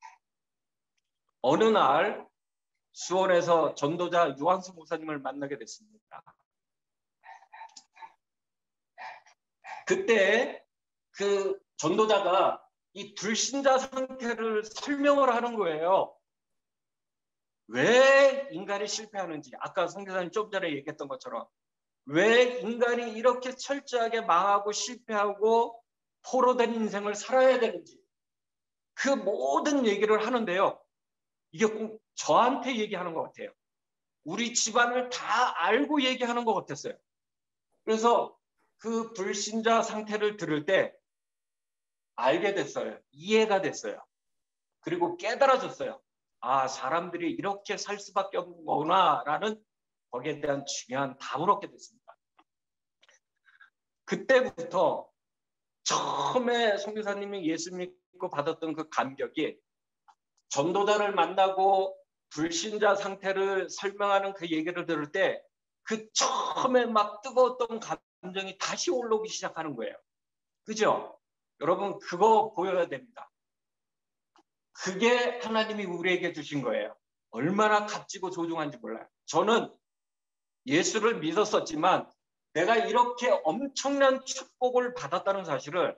어느 날 수원에서 전도자 유한수 목사님을 만나게 됐습니다. 그때 그 전도자가 이 불신자 상태를 설명을 하는 거예요. 왜 인간이 실패하는지, 아까 선교사님 좀 전에 얘기했던 것처럼 왜 인간이 이렇게 철저하게 망하고 실패하고 포로된 인생을 살아야 되는지 그 모든 얘기를 하는데요. 이게 꼭 저한테 얘기하는 것 같아요. 우리 집안을 다 알고 얘기하는 것 같았어요. 그래서 그 불신자 상태를 들을 때 알게 됐어요. 이해가 됐어요. 그리고 깨달아졌어요. 아, 사람들이 이렇게 살 수밖에 없는 거구나라는 거기에 대한 중요한 답을 얻게 됐습니다. 그때부터 처음에 선교사님이 예수 믿고 받았던 그 감격이 전도자를 만나고 불신자 상태를 설명하는 그 얘기를 들을 때 그 처음에 막 뜨거웠던 감정이 다시 올라오기 시작하는 거예요. 그죠? 여러분 그거 보여야 됩니다. 그게 하나님이 우리에게 주신 거예요. 얼마나 값지고 소중한지 몰라요. 저는 예수를 믿었었지만 내가 이렇게 엄청난 축복을 받았다는 사실을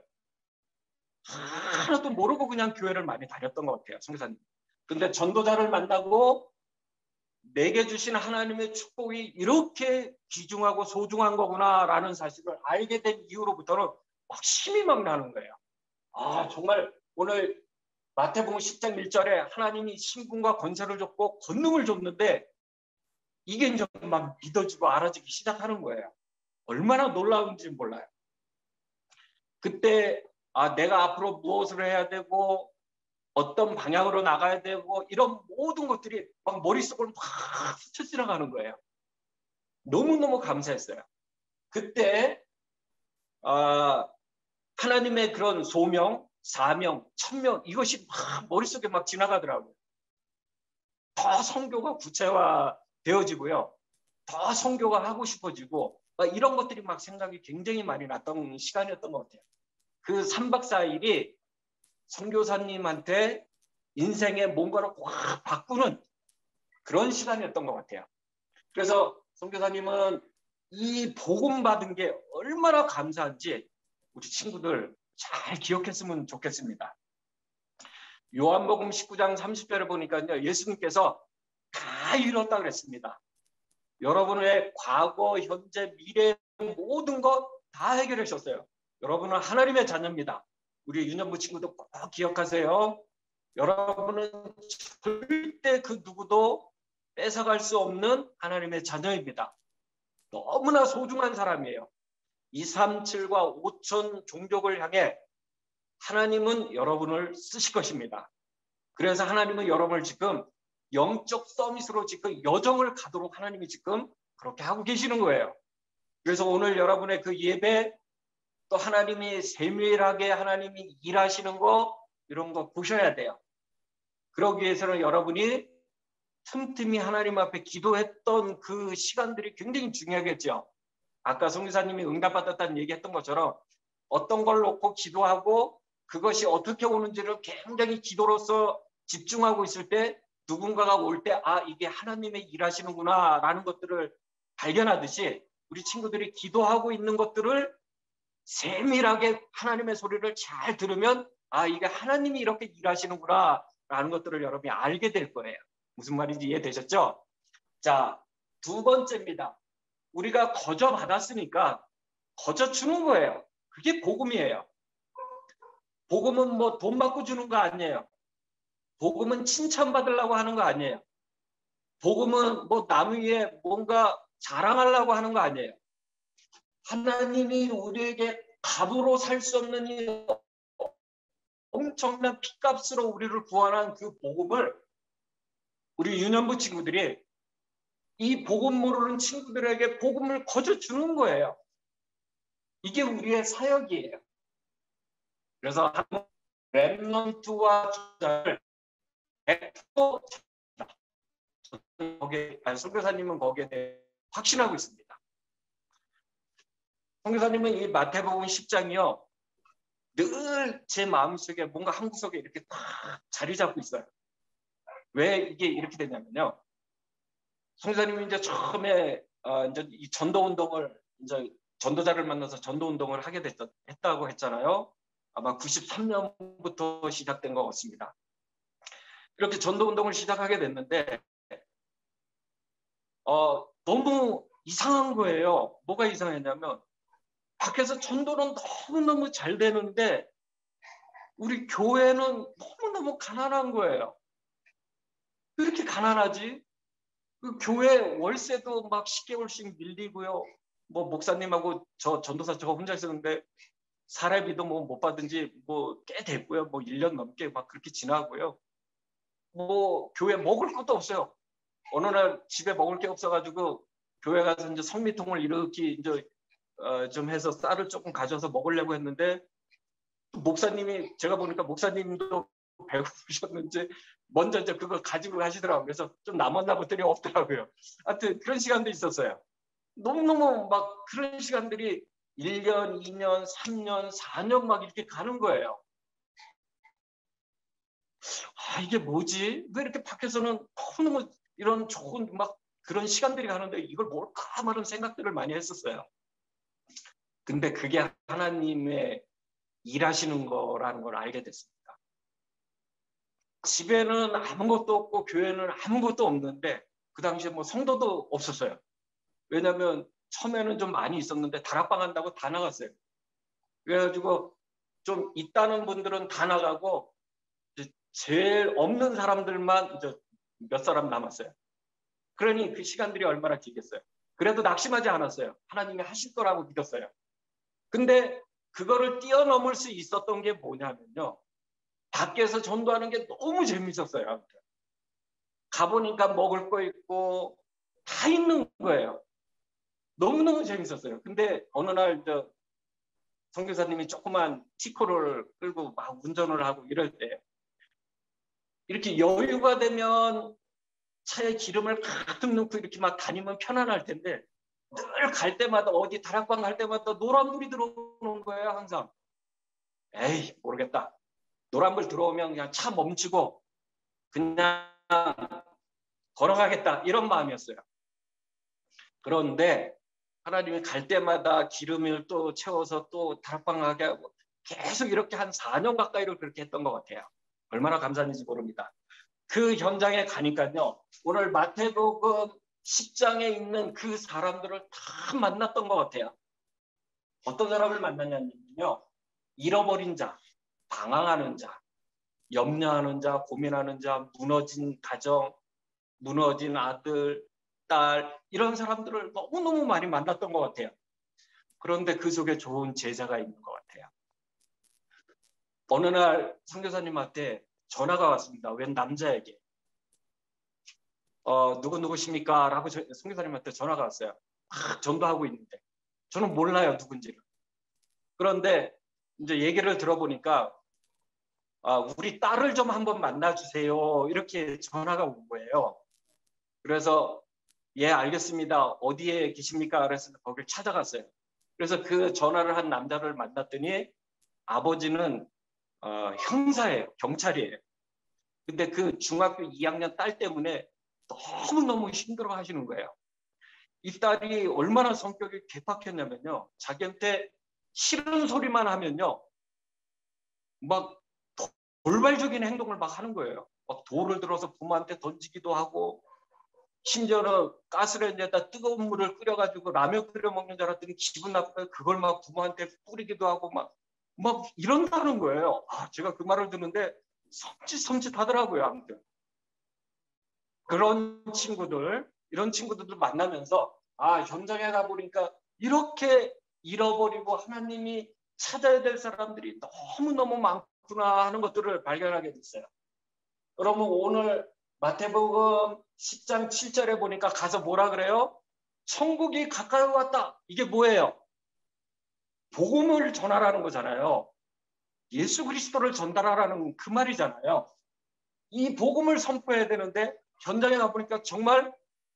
하나도 모르고 그냥 교회를 많이 다녔던 것 같아요. 선교사님. 근데 전도자를 만나고 내게 주신 하나님의 축복이 이렇게 귀중하고 소중한 거구나라는 사실을 알게 된 이후로부터는 막 힘이 막 나는 거예요. 아, 정말 오늘 마태복음 십 장 일 절에 하나님이 신분과 권세를 줬고 권능을 줬는데 이게 이제 막 믿어지고 알아지기 시작하는 거예요. 얼마나 놀라운지 몰라요. 그때 아, 내가 앞으로 무엇을 해야 되고 어떤 방향으로 나가야 되고 이런 모든 것들이 막 머릿속을 막 스쳐 지나가는 거예요. 너무너무 감사했어요. 그때 아, 하나님의 그런 소명, 사명, 천명 이것이 막 머릿속에 막 지나가더라고요. 더 선교가 구체화되어지고요. 더 선교가 하고 싶어지고 이런 것들이 막 생각이 굉장히 많이 났던 시간이었던 것 같아요. 그 삼 박 사 일이 선교사님한테 인생의 뭔가를 확 바꾸는 그런 시간이었던 것 같아요. 그래서 선교사님은 이 복음 받은 게 얼마나 감사한지 우리 친구들 잘 기억했으면 좋겠습니다. 요한복음 십구 장 삼십 절에 보니까요. 예수님께서 다 이뤘다 그랬습니다. 여러분의 과거, 현재, 미래 모든 것 다 해결하셨어요. 여러분은 하나님의 자녀입니다. 우리 유년부 친구도 꼭 기억하세요. 여러분은 절대 그 누구도 뺏어갈 수 없는 하나님의 자녀입니다. 너무나 소중한 사람이에요. 이삼칠과 오천 종족을 향해 하나님은 여러분을 쓰실 것입니다. 그래서 하나님은 여러분을 지금 영적 서밋으로 지금 여정을 가도록 하나님이 지금 그렇게 하고 계시는 거예요. 그래서 오늘 여러분의 그 예배 또 하나님이 세밀하게 하나님이 일하시는 거 이런 거 보셔야 돼요. 그러기 위해서는 여러분이 틈틈이 하나님 앞에 기도했던 그 시간들이 굉장히 중요하겠죠. 아까 송기사님이 응답받았다는 얘기했던 것처럼 어떤 걸 놓고 기도하고 그것이 어떻게 오는지를 굉장히 기도로서 집중하고 있을 때 누군가가 올 때 아 이게 하나님의 일하시는구나 라는 것들을 발견하듯이 우리 친구들이 기도하고 있는 것들을 세밀하게 하나님의 소리를 잘 들으면 아 이게 하나님이 이렇게 일하시는구나 라는 것들을 여러분이 알게 될 거예요. 무슨 말인지 이해되셨죠? 자, 두 번째입니다. 우리가 거저 받았으니까 거저 주는 거예요. 그게 복음이에요. 복음은 뭐 돈 받고 주는 거 아니에요. 복음은 칭찬받으려고 하는 거 아니에요. 복음은 뭐 남 위에 뭔가 자랑하려고 하는 거 아니에요. 하나님이 우리에게 값으로 살 수 없는 이 엄청난 피값으로 우리를 구원한 그 복음을 우리 유년부 친구들이 이 복음 모르는 친구들에게 복음을 거저 주는 거예요. 이게 우리의 사역이에요. 그래서 렘넌트와 주자를 백 퍼센트 거기에, 아니, 선교사님은 거기에 대해 확신하고 있습니다. 선교사님은 이 마태복음 십 장이요. 늘 제 마음속에 뭔가 한 구석에 이렇게 딱 자리 잡고 있어요. 왜 이게 이렇게 되냐면요. 선교사님이 이제 처음에 어, 이제 이 전도 운동을 이제 전도자를 만나서 전도 운동을 하게 됐, 했다고 했잖아요. 아마 구십삼 년부터 시작된 것 같습니다. 이렇게 전도 운동을 시작하게 됐는데 어, 너무 이상한 거예요. 뭐가 이상했냐면 밖에서 전도는 너무너무 잘 되는데 우리 교회는 너무너무 가난한 거예요. 왜 이렇게 가난하지? 그 교회 월세도 막 십 개월씩 밀리고요. 뭐 목사님하고 저 전도사 저 혼자 있었는데 사례비도 뭐 못 받은 지 뭐 꽤 됐고요. 뭐 일 년 넘게 막 그렇게 지나고요. 뭐 교회 먹을 것도 없어요. 어느 날 집에 먹을 게 없어가지고 교회 가서 이제 성미통을 이렇게 이제 어, 좀 해서 쌀을 조금 가져서 먹으려고 했는데 목사님이 제가 보니까 목사님도 배고프셨는지 먼저 이제 그걸 가지고 가시더라고요. 그래서 좀 남았나 보더니 없더라고요. 하여튼 그런 시간도 있었어요. 너무너무 막 그런 시간들이 일 년, 이 년, 삼 년, 사 년 막 이렇게 가는 거예요. 아 이게 뭐지? 왜 이렇게 밖에서는 너무너무 이런 좋은 막 그런 시간들이 가는데 이걸 뭘까 하는 생각들을 많이 했었어요. 근데 그게 하나님의 일하시는 거라는 걸 알게 됐습니다. 집에는 아무것도 없고 교회는 아무것도 없는데 그 당시에 뭐 성도도 없었어요. 왜냐하면 처음에는 좀 많이 있었는데 다락방 한다고 다 나갔어요. 그래가지고 좀 있다는 분들은 다 나가고 제일 없는 사람들만 이제 몇 사람 남았어요. 그러니 그 시간들이 얼마나 길겠어요. 그래도 낙심하지 않았어요. 하나님이 하실 거라고 믿었어요. 근데 그거를 뛰어넘을 수 있었던 게 뭐냐면요. 밖에서 전도하는 게 너무 재밌었어요. 가보니까 먹을 거 있고 다 있는 거예요. 너무너무 재밌었어요. 근데 어느 날 저 선교사님이 조그만 티코를 끌고 막 운전을 하고 이럴 때 이렇게 여유가 되면 차에 기름을 가득 넣고 이렇게 막 다니면 편안할 텐데 늘 갈 때마다 어디 다락방 갈 때마다 노란불이 들어오는 거예요. 항상. 에이 모르겠다. 노란불 들어오면 그냥 차 멈추고 그냥 걸어가겠다 이런 마음이었어요. 그런데 하나님이 갈 때마다 기름을 또 채워서 또 다락방 가게 하고 계속 이렇게 한 사 년 가까이를 그렇게 했던 것 같아요. 얼마나 감사한지 모릅니다. 그 현장에 가니까요. 오늘 마태복음 십 장에 있는 그 사람들을 다 만났던 것 같아요. 어떤 사람을 만났냐면요. 잃어버린 자, 방황하는 자, 염려하는 자, 고민하는 자, 무너진 가정, 무너진 아들, 딸 이런 사람들을 너무너무 많이 만났던 것 같아요. 그런데 그 속에 좋은 제자가 있는 것 같아요. 어느 날 선교사님한테 전화가 왔습니다. 웬 남자에게. 어, 누구 누구십니까? 라고 선교사님한테 전화가 왔어요. 막 전도하고 있는데 저는 몰라요 누군지를. 그런데 이제 얘기를 들어보니까 아, 우리 딸을 좀 한번 만나주세요. 이렇게 전화가 온 거예요. 그래서 예, 알겠습니다. 어디에 계십니까? 그래서 거길 찾아갔어요. 그래서 그 전화를 한 남자를 만났더니 아버지는 어, 형사예요. 경찰이에요. 근데 그 중학교 이 학년 딸 때문에 너무너무 힘들어 하시는 거예요. 이 딸이 얼마나 성격이 개팍했냐면요. 자기한테 싫은 소리만 하면요. 막 돌발적인 행동을 막 하는 거예요. 막 돌을 들어서 부모한테 던지기도 하고, 심지어는 가스레인지에다 뜨거운 물을 끓여가지고 라면 끓여 먹는 줄 알았더니 기분 나쁘게 그걸 막 부모한테 뿌리기도 하고 막, 막 이런다는 거예요. 아, 제가 그 말을 듣는데 섬찟섬찟하더라고요. 아무튼 그런 친구들, 이런 친구들도 만나면서 아, 현장에 가보니까 이렇게 잃어버리고 하나님이 찾아야 될 사람들이 너무너무 많구나 하는 것들을 발견하게 됐어요. 여러분, 오늘 마태복음 십 장 칠 절에 보니까 가서 뭐라 그래요? 천국이 가까이 왔다. 이게 뭐예요? 복음을 전하라는 거잖아요. 예수 그리스도를 전달하라는 그 말이잖아요. 이 복음을 선포해야 되는데 현장에 가보니까 정말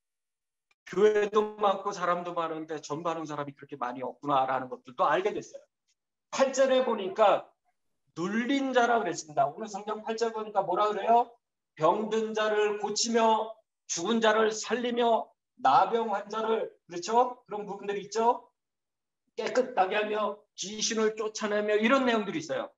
교회도 많고 사람도 많은데 전도하는 사람이 그렇게 많이 없구나라는 것들도 알게 됐어요. 팔 절에 보니까 눌린 자라 그랬습니다. 오늘 성경 팔 절 보니까 뭐라 그래요? 병든 자를 고치며 죽은 자를 살리며 나병 환자를, 그렇죠? 그런 부분들이 있죠. 깨끗하게 하며 귀신을 쫓아내며 이런 내용들이 있어요.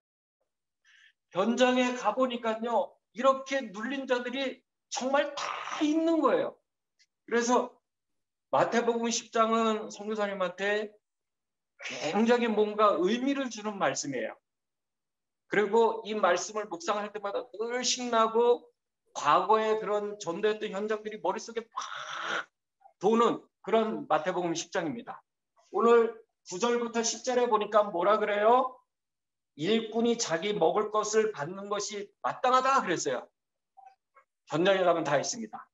현장에 가보니까요. 이렇게 눌린 자들이 정말 다 있는 거예요. 그래서 마태복음 십 장은 선교사님한테 굉장히 뭔가 의미를 주는 말씀이에요. 그리고 이 말씀을 묵상할 때마다 늘 신나고 과거의 그런 전도했던 현장들이 머릿속에 팍 도는 그런 마태복음 십 장입니다. 오늘 구 절부터 십 절에 보니까 뭐라 그래요? 일꾼이 자기 먹을 것을 받는 것이 마땅하다 그랬어요. 현장에 가면 다 있습니다.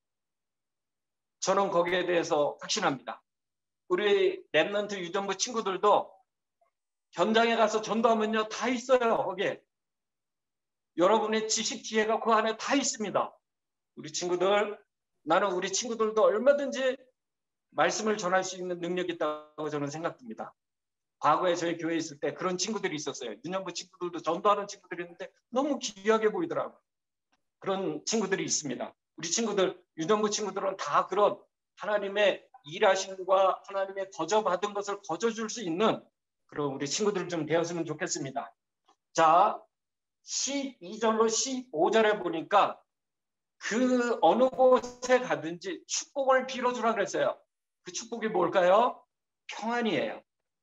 저는 거기에 대해서 확신합니다. 우리 랩넌트 유전부 친구들도 현장에 가서 전도하면요 다 있어요. 거기에 여러분의 지식 지혜가 그 안에 다 있습니다. 우리 친구들, 나는 우리 친구들도 얼마든지 말씀을 전할 수 있는 능력이 있다고 저는 생각합니다. 과거에 저희 교회에 있을 때 그런 친구들이 있었어요. 유년부 친구들도 전도하는 친구들이 있는데 너무 귀하게 보이더라고요. 그런 친구들이 있습니다. 우리 친구들, 유년부 친구들은 다 그런 하나님의 일하심과 하나님의 거저받은 것을 거저줄 수 있는 그런 우리 친구들 좀 되었으면 좋겠습니다. 자, 십이 절로 십오 절에 보니까 그 어느 곳에 가든지 축복을 빌어주라 그랬어요. 그 축복이 뭘까요? 평안이에요.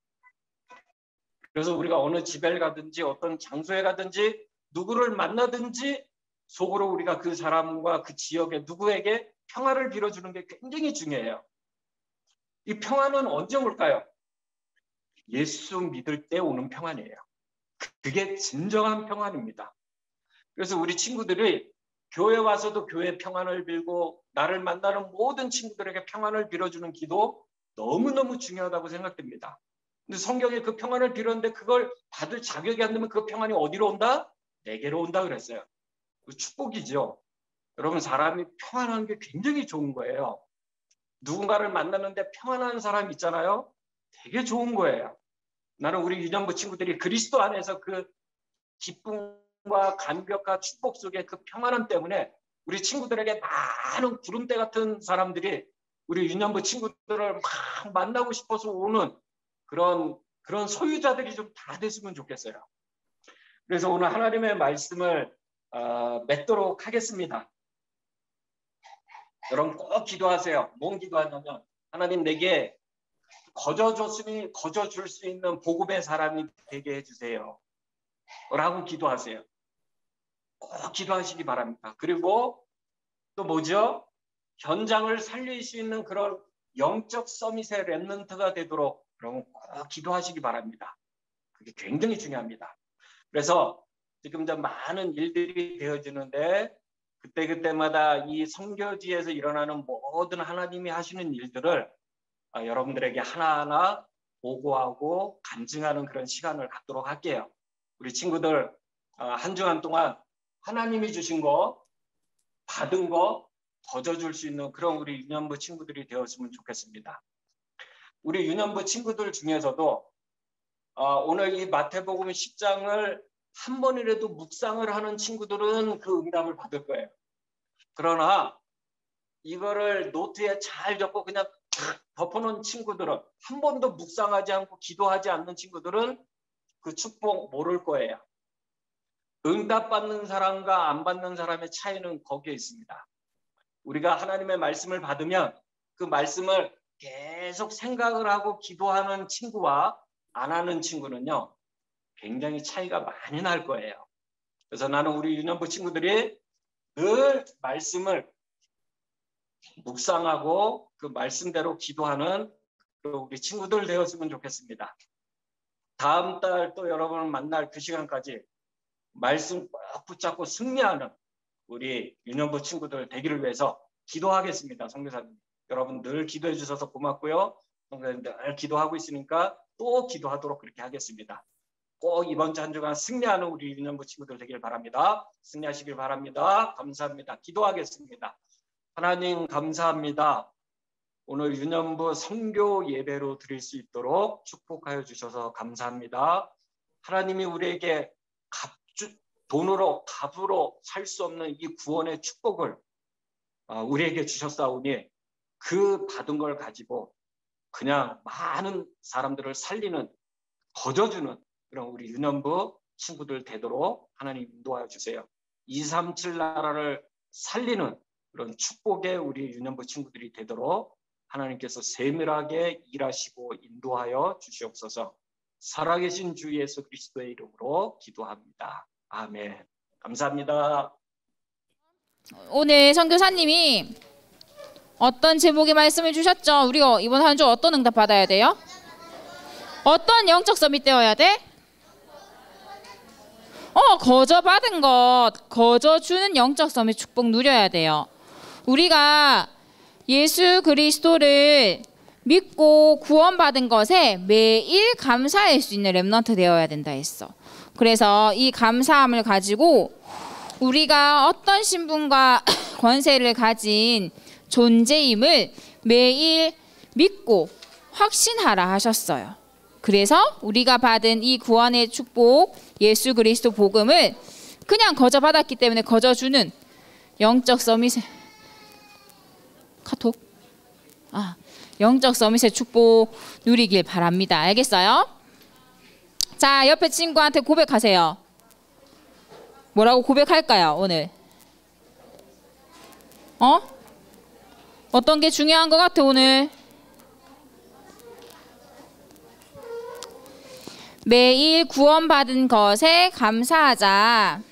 그래서 우리가 어느 집에 가든지 어떤 장소에 가든지 누구를 만나든지 속으로 우리가 그 사람과 그 지역의 누구에게 평안을 빌어주는 게 굉장히 중요해요. 이 평안은 언제 올까요? 예수 믿을 때 오는 평안이에요. 그게 진정한 평안입니다. 그래서 우리 친구들이 교회 와서도 교회 평안을 빌고 나를 만나는 모든 친구들에게 평안을 빌어주는 기도 너무너무 중요하다고 생각됩니다. 근데 성경에 그 평안을 빌었는데 그걸 받을 자격이 안 되면 그 평안이 어디로 온다? 내게로 온다 그랬어요. 그 축복이죠. 여러분, 사람이 평안한 게 굉장히 좋은 거예요. 누군가를 만났는데 평안한 사람 있잖아요. 되게 좋은 거예요. 나는 우리 유년부 친구들이 그리스도 안에서 그 기쁨과 감격과 축복 속에 그 평안함 때문에 우리 친구들에게 많은 구름대 같은 사람들이 우리 유년부 친구들을 막 만나고 싶어서 오는 그런 그런 소유자들이 좀 다 됐으면 좋겠어요. 그래서 오늘 하나님의 말씀을 어, 맺도록 하겠습니다. 여러분 꼭 기도하세요. 뭔 기도하냐면 하나님 내게 거저줬으니 거저줄 수 있는 복음의 사람이 되게 해주세요. 라고 기도하세요. 꼭 기도하시기 바랍니다. 그리고 또 뭐죠? 현장을 살릴 수 있는 그런 영적 서밋의 랩넌트가 되도록 여러분 꼭 기도하시기 바랍니다. 그게 굉장히 중요합니다. 그래서 지금 좀 많은 일들이 되어지는데 그때그때마다 이 선교지에서 일어나는 모든 하나님이 하시는 일들을 아, 여러분들에게 하나하나 보고하고 간증하는 그런 시간을 갖도록 할게요. 우리 친구들 한 주간 동안 하나님이 주신 거, 받은 거 거저줄 수 있는 그런 우리 유년부 친구들이 되었으면 좋겠습니다. 우리 유년부 친구들 중에서도 오늘 이 마태복음 십 장을 한 번이라도 묵상을 하는 친구들은 그 응답을 받을 거예요. 그러나 이거를 노트에 잘 적고 그냥 덮어놓은 친구들은, 한 번도 묵상하지 않고 기도하지 않는 친구들은 그 축복 모를 거예요. 응답받는 사람과 안 받는 사람의 차이는 거기에 있습니다. 우리가 하나님의 말씀을 받으면 그 말씀을 계속 생각을 하고 기도하는 친구와 안 하는 친구는요, 굉장히 차이가 많이 날 거예요. 그래서 나는 우리 유년부 친구들이 늘 말씀을 묵상하고 그 말씀대로 기도하는 우리 친구들 되었으면 좋겠습니다. 다음 달 또 여러분을 만날 그 시간까지 말씀 꼭 붙잡고 승리하는 우리 유년부 친구들 되기를 위해서 기도하겠습니다. 선교사님, 여러분 늘 기도해 주셔서 고맙고요. 선교사님 늘 기도하고 있으니까 또 기도하도록 그렇게 하겠습니다. 꼭 이번 주 한 주간 승리하는 우리 유년부 친구들 되길 바랍니다. 승리하시길 바랍니다. 감사합니다. 기도하겠습니다. 하나님 감사합니다. 오늘 유년부 선교 예배로 드릴 수 있도록 축복하여 주셔서 감사합니다. 하나님이 우리에게 값주, 돈으로 값으로 살 수 없는 이 구원의 축복을 우리에게 주셨사오니 그 받은 걸 가지고 그냥 많은 사람들을 살리는, 거저주는 그런 우리 유년부 친구들 되도록 하나님 인도하여 주세요. 이삼칠 나라를 살리는 그런 축복의 우리 유년부 친구들이 되도록 하나님께서 세밀하게 일하시고 인도하여 주시옵소서. 살아계신 주 예수 그리스도의 이름으로 기도합니다. 아멘. 감사합니다. 오늘 선교사님이 어떤 제목의 말씀을 주셨죠? 우리가 이번 한 주 어떤 응답 받아야 돼요? 어떤 영적 서밋 되어야 돼? 어, 거저 받은 것, 거저 주는 영적 서밋 축복 누려야 돼요. 우리가 예수 그리스도를 믿고 구원받은 것에 매일 감사할 수 있는 렘넌트 되어야 된다 했어. 그래서 이 감사함을 가지고 우리가 어떤 신분과 권세를 가진 존재임을 매일 믿고 확신하라 하셨어요. 그래서 우리가 받은 이 구원의 축복, 예수 그리스도 복음을 그냥 거저 받았기 때문에 거저 주는 영적 서밋의 카톡? 아, 영적 서밋의 축복 누리길 바랍니다. 알겠어요? 자, 옆에 친구한테 고백하세요. 뭐라고 고백할까요, 오늘? 어? 어떤 게 중요한 것 같아, 오늘? 매일 구원받은 것에 감사하자.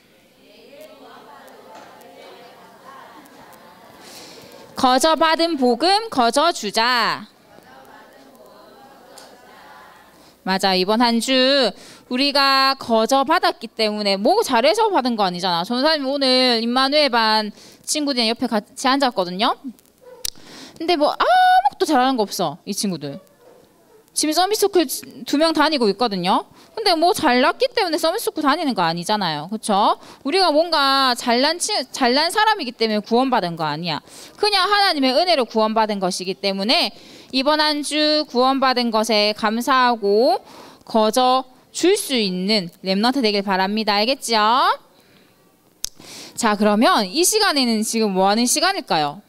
거저 받은 복음 거저 주자. 맞아, 이번 한 주 우리가 거저 받았기 때문에 뭐 잘해서 받은 거 아니잖아. 전사님 오늘 임마누엘 반 친구들이랑 옆에 같이 앉았거든요. 근데 뭐 아무것도 잘하는 거 없어, 이 친구들. 지금 서밋스쿨 두 명 다니고 있거든요. 근데 뭐 잘났기 때문에 서밋스쿨 다니는 거 아니잖아요. 그렇죠? 우리가 뭔가 잘난, 치, 잘난 사람이기 때문에 구원받은 거 아니야. 그냥 하나님의 은혜로 구원받은 것이기 때문에 이번 한 주 구원받은 것에 감사하고 거저 줄 수 있는 렘넌트 되길 바랍니다. 알겠죠? 자, 그러면 이 시간에는 지금 뭐 하는 시간일까요?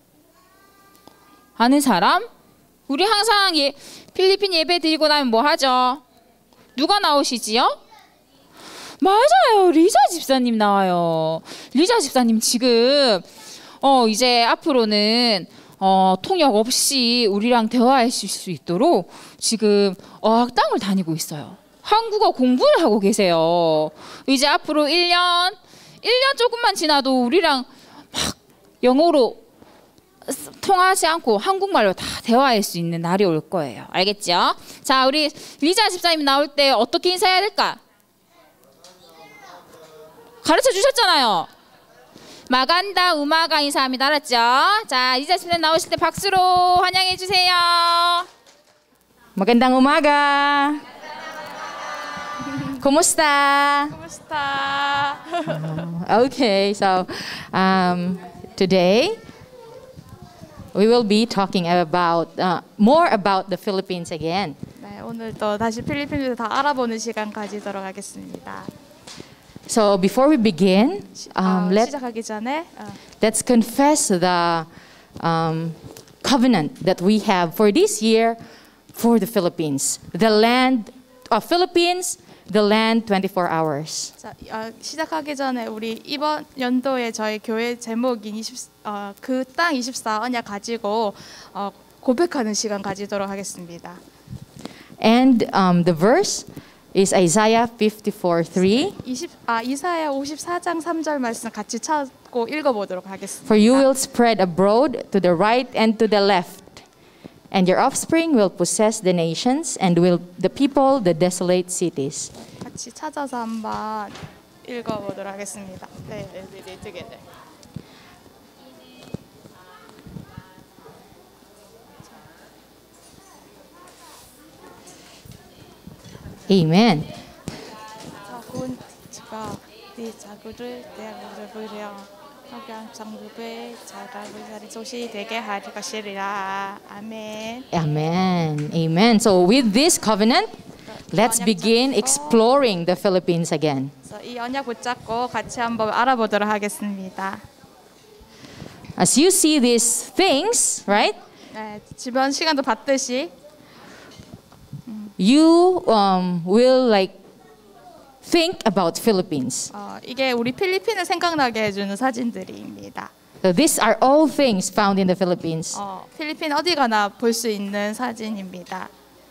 아는 사람? 우리 항상 예, 필리핀 예배 드리고 나면 뭐 하죠? 누가 나오시지요? 맞아요, 리자 집사님 나와요. 리자 집사님 지금 어 이제 앞으로는 어 통역 없이 우리랑 대화하실 수 있도록 지금 어학당을 다니고 있어요. 한국어 공부를 하고 계세요. 이제 앞으로 일 년, 일 년 조금만 지나도 우리랑 막 영어로 통하지 않고 한국말로 다 대화할 수 있는 날이 올 거예요. 알겠죠? 자, 우리 리자 집사님 나올 때 어떻게 인사해야 될까? 가르쳐 주셨잖아요. 마간다 우마가 인사합니다. 알았죠? 자, 리자 집사님 나오실 때 박수로 환영해 주세요. Magandang umaga. Kumusta? Kumusta? Okay, so um, today we will be talking about uh, more about the Philippines again. 네, 오늘 또 다시 필리핀을 다 알아보는 시간 가지도록 하겠습니다. So before we begin, um, 어, let 시작하기 전에 어, let's confess the um, covenant that we have for this year for the Philippines, the land of Philippines, the land twenty-four hours. 자, 어, 시작하기 전에 우리 이번 연도에 저희 교회 제목인 이십, 어, 그 땅 이십사 언약 가지고 어, 고백하는 시간 가지도록 하겠습니다. And um, the verse is Isaiah fifty-four three. 이십, 아, 이사야 오십사 장 삼 절 말씀 같이 찾고 읽어보도록 하겠습니다. For you will spread abroad to the right and to the left, and your offspring will possess the nations and will the people the desolate cities. 같이 찾아서 한번 읽어보도록 하겠습니다. 네, 네, 네, 네, together. Amen. 자군 지가 네 자구를 대하여 부려 하경 장국의 자라를 자리 소시 되게 할 것이리라. 아멘. Amen. Amen. So with this covenant, let's begin exploring the Philippines again. 그래서 이 언약 붙잡고 같이 한번 알아보도록 하겠습니다. As you see these things, right? 네, 지난 시간도 봤듯이 You um, will like think about Philippines. 어, 이게 우리 필리핀을 생각나게 해주는 사진들입니다. So these are all things found in the Philippines. 어, 필리핀 어디 가나 볼 수 있는 사진입니다.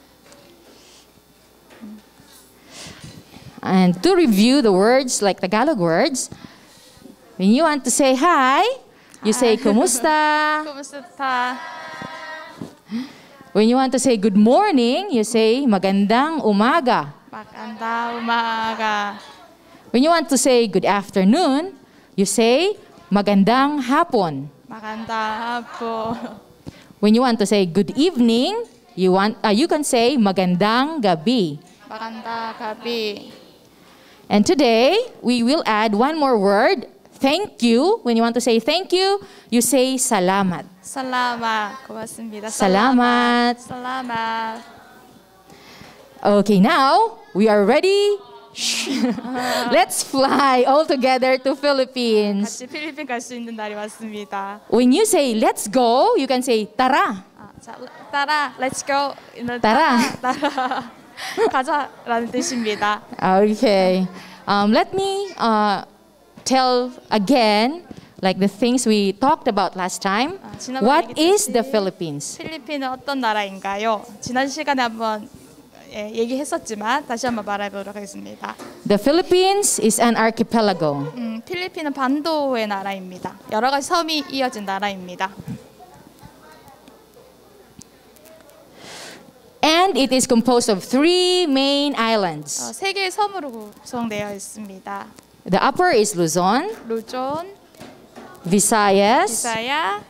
And to review the words, like Tagalog words, when you want to say hi, you say kumusta. 그무스타. When you want to say good morning, you say magandang umaga. 막간다 우마가. When you want to say good afternoon, you say magandang hapon. 막간다 하포. When you want to say good evening, you want uh, you can say magandang gabi. 막간다 가비. And today we will add one more word, thank you. When you want to say thank you, you say salamat. 살라마. 고맙습니다. Salamat. 살라마. Okay, now we are ready. Let's fly all together to Philippines. 같이 필리핀 갈 수 있는 날이 왔습니다. When you say let's go, you can say tara. 아, 자, 따라, let's go. 따라. 따라. 가자라는 뜻입니다. Okay. Um, let me uh, tell again, like the things we talked about last time. 아, 지난번에 What is 얘기했듯이 the Philippines? 필리핀은 어떤 나라인가요? 지난 시간에 한번 예, 얘기했었지만 다시 한번 말해보도록 하겠습니다. The Philippines is an archipelago. 음, 필리핀은 반도의 나라입니다. 여러 가지 섬이 이어진 나라입니다. And it is composed of three main 어, islands. 세 개의 섬으로 구성되어 있습니다. The upper is Luzon, 루존, Visayas, 비사야,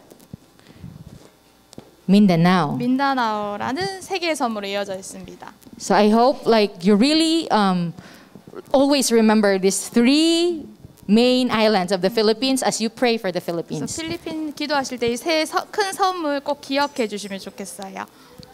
Mindanao. 민다나오라는 세 개의 섬으로 이어져 있습니다. So I hope like you really um, always remember these three main islands of the Philippines as you pray for the 그래서 Philippines. 필리핀 기도하실 때 이 세 큰 섬을 꼭 기억해 주시면 좋겠어요.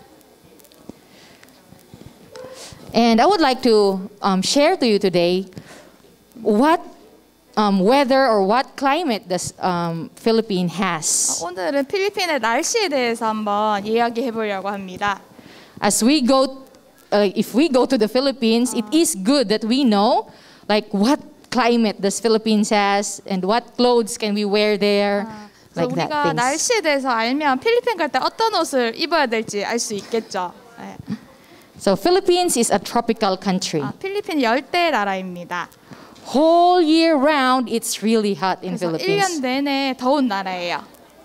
And I would like to um, share to you today what um, weather or what climate the um, Philippines has. 오늘은 필리핀의 날씨에 대해서 한번 이야기해 보려고 합니다. As we go, uh, if we go to the Philippines, it is good that we know like what climate the Philippines has and what clothes can we wear there, like that 우리가 things. 날씨에 대해서 알면 필리핀 갈 때 어떤 옷을 입어야 될지 알 수 있겠죠. 네. So Philippines is a tropical country. 아, 필리핀 열대 나라입니다. Whole year round, it's really hot in 그래서 일 년 Philippines. 내내 더운 나라예요.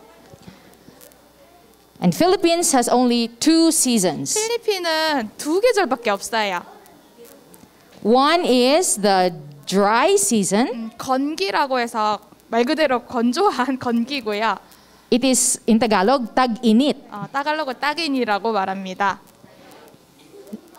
And Philippines has only two seasons. 필리핀은 두 계절밖에 없어요. One is the dry season. 음, 건기라고 해서 말 그대로 건조한 건기고요. It is in Tagalog, tag-init. 어, 따갈로그 따긴이라고 말합니다.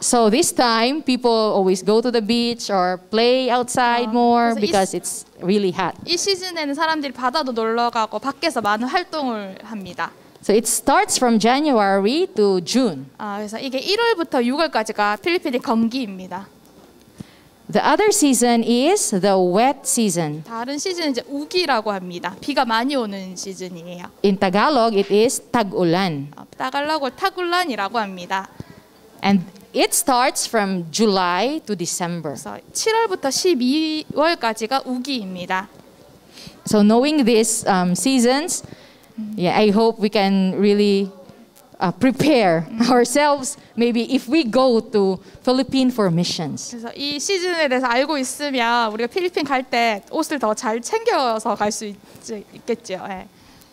So this time, people always go to the beach or play outside more 그래서 이 because it's really hot. 이 시즌에는 사람들이 바다도 놀러 가고 밖에서 많은 활동을 합니다. So it starts from January to June. 아, 그래서 이게 일월부터 유월까지가 필리핀의 건기입니다. The other season is the wet season. 다른 시즌은 이제 우기라고 합니다. 비가 많이 오는 시즌이에요. In Tagalog, it is tag-ulan. 어, 따갈라고 타굴란이라고 합니다. And it starts from July to December. 그래서 칠월부터 십이월까지가 우기입니다. So knowing these um, seasons, yeah, I hope we can really uh, prepare ourselves. Maybe if we go to Philippines for missions. 그래서 이 시즌에 대해서 알고 있으면 우리가 필리핀 갈 때 옷을 더 잘 챙겨서 갈 수 있겠죠. 예.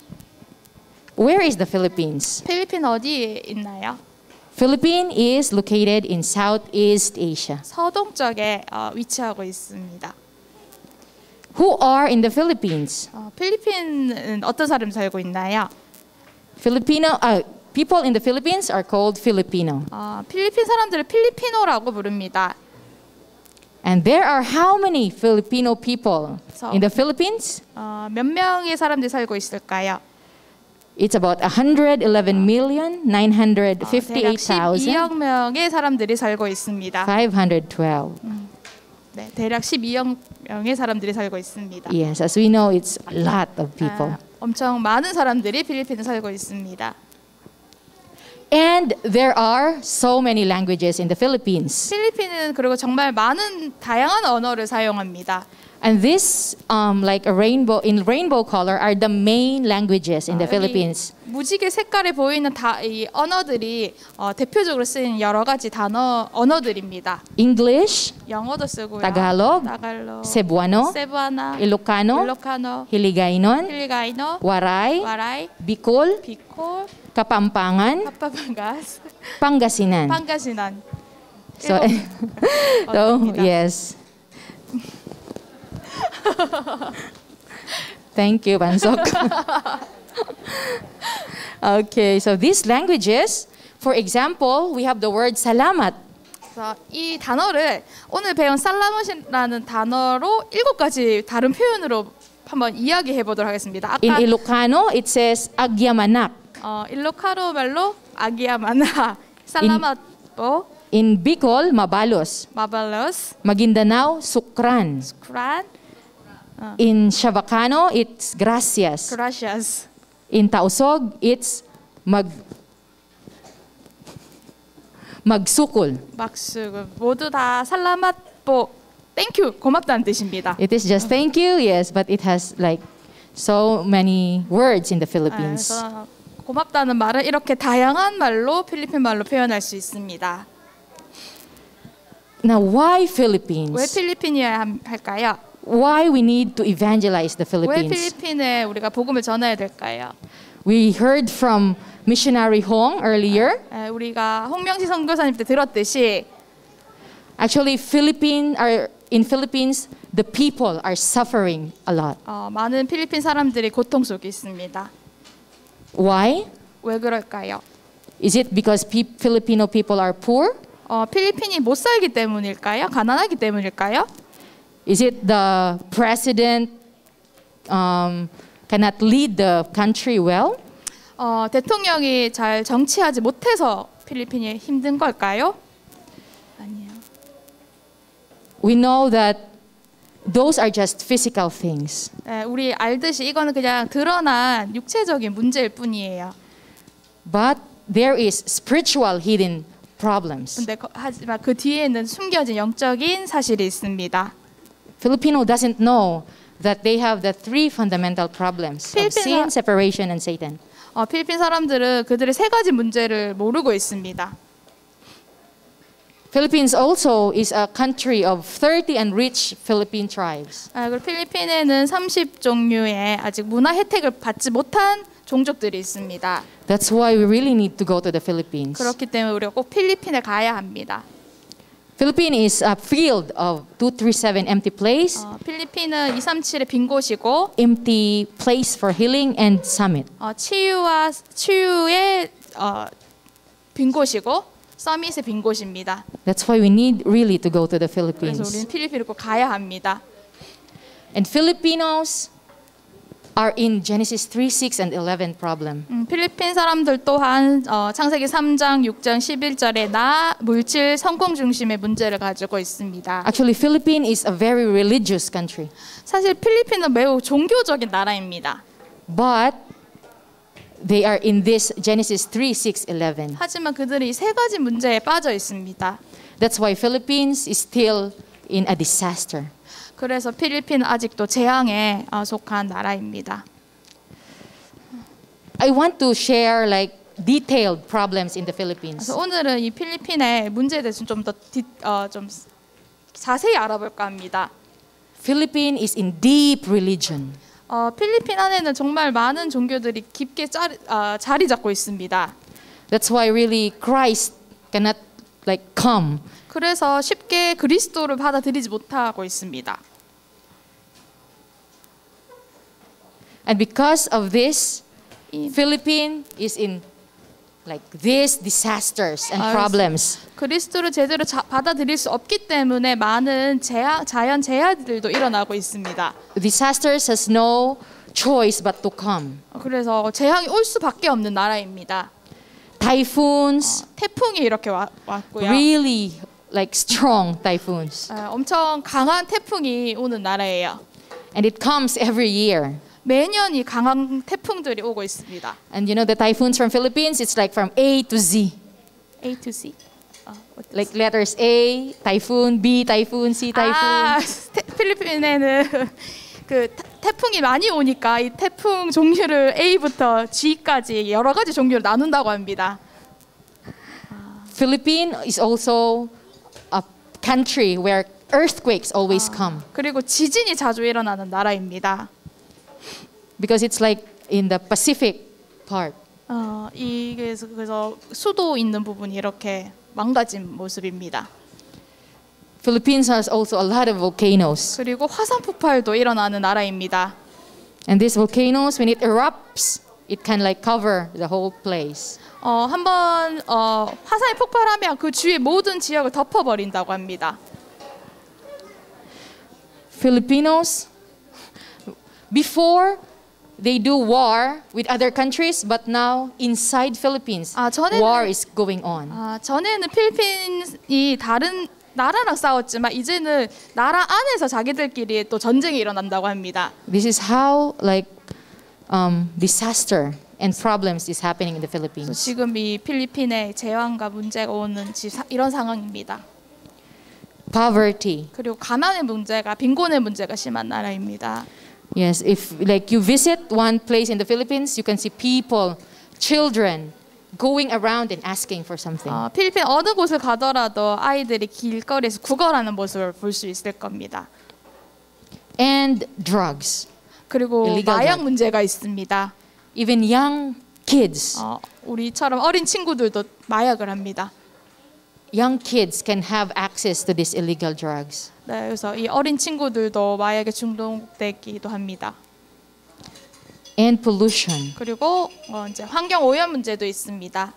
Where is the Philippines? 필리핀 어디에 있나요? Philippines is located in Southeast Asia. 서동쪽에 어, 위치하고 있습니다. Who are in the Philippines? 어, 필리핀은 어떤 사람이 살고 있나요? Filipino uh, people in the Philippines are called Filipino. 어, 필리핀 사람들을 필리피노라고 부릅니다. And there are how many Filipino people So- in the Philippines? 어, 몇 명의 사람들이 살고 있을까요? It's about one hundred eleven million nine hundred 어, 대략 fifty-eight thousand 십이억 명의 사람들이 살고 있습니다. five hundred twelve. 네, 대략 십이억 명의 사람들이 살고 있습니다. Yes, as we know, it's a lot of people. 아, 엄청 많은 사람들이 필리핀에 살고 있습니다. And there are so many languages in the Philippines. 필리핀은 그리고 정말 많은 다양한 언어를 사용합니다. And this, um, like a rainbow, in rainbow color, are the main languages in the 아, 여기 Philippines. 무지개 색깔에 보이는 다, 이 언어들이 어, 대표적으로 쓰인 여러 가지 단어 언어들입니다. English, 영어도 쓰고요. Tagalog, 타갈로, Cebuano, 세부아나, Ilocano, 일로카노, Hiligaynon, 힐리가이노, Waray, 와라이, Bicol, 비콜, Kapampangan, 파파방가스, Pangasinan. 판가시난. So, so 언어입니다. yes. Thank you, Bansok. Okay, so these languages, for example, we have the word salamat. 그래서 이 단어를 오늘 배운 살라못이라는 단어로 일곱 가지 다른 표현으로 한번 이야기해 보도록 하겠습니다. In 아까 Ilocano, it says agyamanak. 어, 일로카로 말로 아기야마나, 살라마토, In Bicol, mabalos. 마발로스, Maguindanao, sukran. 크란, In Chavacano, it's gracias. 그라시아스, In Tausog, it's mag magsukol. 막수 모두 다 살라마토, 땡큐, 고맙다는 뜻입니다. It is just thank you, yes, but it has like so many words in the 아, Philippines. 그래서 고맙다는 말은 이렇게 다양한 말로 필리핀 말로 표현할 수 있습니다. Now, why 왜 Philippines? 필리핀이어야 함- 할까요? Why we need to evangelize the 왜 Philippines? 필리핀에 우리가 복음을 전해야 될까요? We heard from missionary Hong earlier. 에, 우리가 홍명지 선교사님 때 들었듯이 Actually, Philippine are in Philippines, the people are suffering a lot. 어, 많은 필리핀 사람들이 고통 속에 있습니다. Why? 왜 그럴까요? Is it because pe- Filipino people are poor? 어, 필리핀이 못 살기 때문일까요? 가난하기 때문일까요? Is it the president um, cannot lead the country well? 어, 대통령이 잘 정치하지 못해서 필리핀이 힘든 걸까요? 아니요. We know that those are just physical things. 에, 우리 알듯이 이거는 그냥 드러난 육체적인 문제일 뿐이에요. But there is spiritual hidden problems. 근데 거- 하지만 그 뒤에는 숨겨진 영적인 사실이 있습니다. Filipino doesn't know that they have the three fundamental problems of 필리핀 sin, 사- separation, and Satan. 어, 필리핀 사람들은 그들의 세 가지 문제를 모르고 있습니다. Philippines also is a country of thirty enriched Philippine tribes. 아, 그리고 필리핀에는 삼십 종류의 아직 문화 혜택을 받지 못한 종족들이 있습니다. That's why we really need to go to the Philippines. 그렇기 때문에 우리가 꼭 필리핀에 가야 합니다. Philippines is a field of two thirty-seven empty place, 어, 필리핀은 이삼칠의 빈 곳이고 empty place for healing and summit. 어, 치유와 치유의 어, 빈 곳이고 서밋의 빈 곳입니다. That's why we need really to go to the 그래서 Philippines. 우리는 필리핀을 꼭 가야 합니다. And Filipinos are in Genesis three, six, and eleven problem. 음, 필리핀 사람들 또한 어, 창세기 삼 장, 육 장, 십일 절에 나, 물질, 성공 중심의 문제를 가지고 있습니다. Actually, Philippines is a very religious country. 사실 필리핀은 매우 종교적인 나라입니다. But they are in this Genesis three, six, eleven. 하지만 그들이 세 가지 문제에 빠져 있습니다. That's why Philippines is still in a disaster. 그래서 필리핀은 아직도 재앙에 어, 속한 나라입니다. I want to share like detailed problems in the Philippines. 그래서 오늘은 이 필리핀의 문제에 대해서 좀 더 어, 좀 자세히 알아볼까 합니다. Philippines is in deep religion. 어, 필리핀 안에는 정말 많은 종교들이 깊게 자리, 어, 자리 잡고 있습니다. That's why really Christ cannot like come. 그래서 쉽게 그리스도를 받아들이지 못하고 있습니다. And because of this, Philippines is in like these disasters and 아, problems. 그리스도를 제대로 자, 받아들일 수 없기 때문에 많은 재앙, 자연 재해들도 일어나고 있습니다. Disasters has no choice but to come. 그래서 재앙이 올 수밖에 없는 나라입니다. Typhoons, 태풍이 이렇게 와, 왔고요. really like strong typhoons. 아, 엄청 강한 태풍이 오는 나라예요. And it comes every year. 매년 이 강한 태풍들이 오고 있습니다. And you know the typhoons from Philippines, it's like from A to Z. A to Z. 아, Like letters A, typhoon, B, typhoon, C, typhoon. 아, 태, 필리핀에는 그 태, 태풍이 많이 오니까 이 태풍 종류를 A부터 G까지 여러 가지 종류로 나눈다고 합니다. Philippines is also a country where earthquakes always come 그리고 지진이 자주 일어나는 나라입니다. because it's like in the Pacific part. 어, 이게 그래서 수도 있는 부분이 이렇게 망가진 모습입니다. Philippines has also a lot of volcanoes. 그리고 화산 폭발도 일어나는 나라입니다. And these volcanoes, when it erupts, it can like cover the whole place. 어, 한번 어, 화산이 폭발하면 그 주위 모든 지역을 덮어버린다고 합니다. Filipinos, before they do war with other countries, but now inside Philippines, 아, 전에는- war is going on. 아, 전에는 필리핀이 다른 나라랑 싸웠지만 이제는 나라 안에서 자기들끼리 또 전쟁이 일어난다고 합니다. This is how like um, disaster and problems is happening in the 그래서 Philippines. 지금 이 필리핀에 재앙과 문제가 오는 지, 사, 이런 상황입니다. Poverty. 그리고 가난의 문제가 빈곤의 문제가 심한 나라입니다. Yes, if like you visit one place in the Philippines, you can see people, children going around and asking for something. 어, 필리핀 어느 곳을 가더라도 아이들이 길거리에서 구걸하는 모습을 볼 수 있을 겁니다. And drugs. 그리고 Illegal 마약 drug. 문제가 있습니다. Even young kids. 어, 우리처럼 어린 친구들도 마약을 합니다. Young kids can have access to these illegal drugs. 네, 그래서 이 어린 친구들도 마약에 중독되기도 합니다. And pollution. 그리고 어, 이제 환경 오염 문제도 있습니다.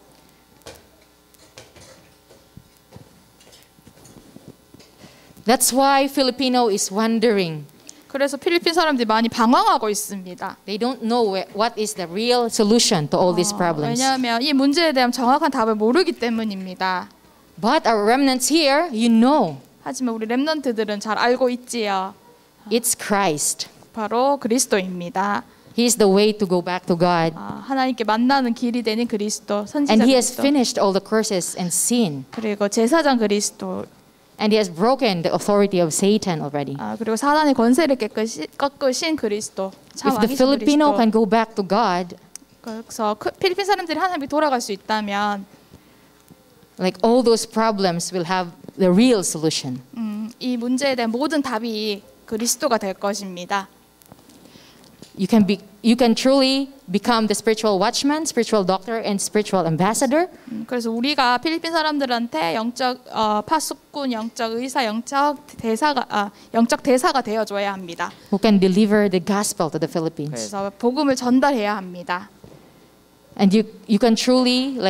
That's why Filipino is wondering. 그래서 필리핀 사람들이 많이 방황하고 있습니다. They don't know where, what is the real solution to all these 어, problems. 왜냐하면 이 문제에 대한 정확한 답을 모르기 때문입니다. But our remnants here, you know, 하지만 우리 랩런트들은 잘 알고 있지요. it's Christ. 바로 그리스도입니다. He is the way to go back to God. 아, 하나님께 만나는 길이 되는 그리스도, 선지자 And he has 그리스도, finished all the curses and sin. 그리고 제사장 그리스도, And he has broken the authority of Satan already. 아, 그리고 사단의 권세를 깨끗이 꺾으신 그리스도, 참 If the 왕이신 Filipino 그리스도. can go back to God, 그래서 그 필리핀 사람들이 하나님께 돌아갈 수 있다면 like all those problems will have the real solution. 음, 이 문제에 대한 모든 답이 그리스도가 될 것입니다. You can be, you can truly become the spiritual watchman, spiritual doctor, and spiritual ambassador. 음, 그래서 우리가 필리핀 사람들한테 영적 어, 파수꾼, 영적 의사, 영적 대사가 아, 영적 대사가 되어줘야 합니다. Who can deliver the gospel to the Philippines. 그래서 복음을 전달해야 합니다. And you, you can truly like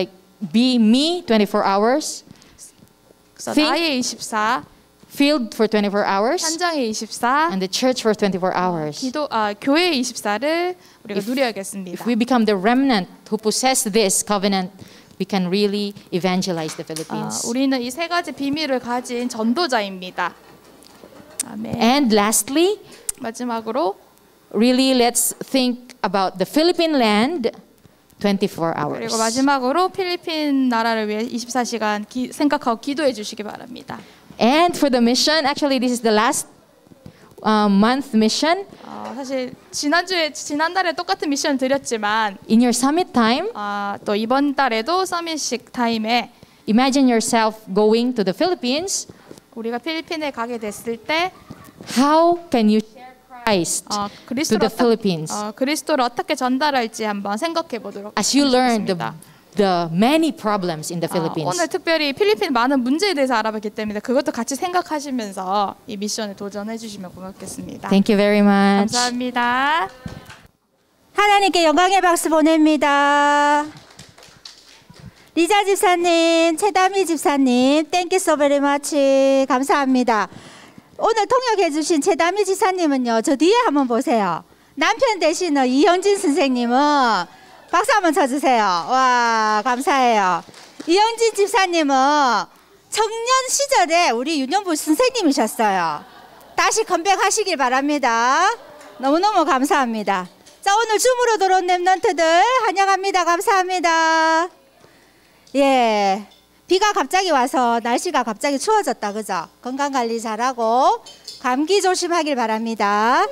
be me twenty-four hours, 그래서 think- 나의 이십사, field for twenty-four hours, 현장의 이십사, and the church for twenty-four hours. 기도 아 교회의 이십사를 우리가 누려야겠습니다. If we become the remnant who possess this covenant, we can really evangelize the 아, Philippines. 우리는 이 세 가지 비밀을 가진 전도자입니다. 아멘. And lastly, 마지막으로 really let's think about the Philippine land twenty-four hours. 그리고 마지막으로 필리핀 나라를 위해 이십사 시간 기, 생각하고 기도해 주시기 바랍니다. And for the mission, actually this is the last uh, month mission. 어, 사실 지난주에 지난달에 똑같은 미션을 드렸지만 In your summit time, 아, 또 이번 달에도 서밋식 타임에 imagine yourself going to the Philippines. 우리가 필리핀에 가게 됐을 때 How can you share Christ 어, to 그리스도를 the Philippines? 어, 그리스도를 어떻게 전달할지 한번 생각해 보도록 As you learn the, 하겠습니다. the many problems in the 어, Philippines. 오늘 특별히 필리핀 많은 문제에 대해서 알아봤기 때문에 그것도 같이 생각하시면서 이 미션에 도전해 주시면 고맙겠습니다. Thank you very much. 감사합니다. 하나님께 영광의 박수 보냅니다. 리자 집사님, 최다미 집사님, 땡큐 so very much. 감사합니다. 오늘 통역해 주신 최다미 집사님은요, 저 뒤에 한번 보세요. 남편 되시는 이영진 선생님은 박수 한번 쳐주세요. 와, 감사해요. 이영진 집사님은 청년 시절에 우리 유년부 선생님이셨어요. 다시 컴백하시길 바랍니다. 너무너무 감사합니다. 자, 오늘 줌으로 들어온 랩런트들 환영합니다. 감사합니다. 예, 비가 갑자기 와서 날씨가 갑자기 추워졌다, 그죠? 건강관리 잘하고 감기 조심하길 바랍니다.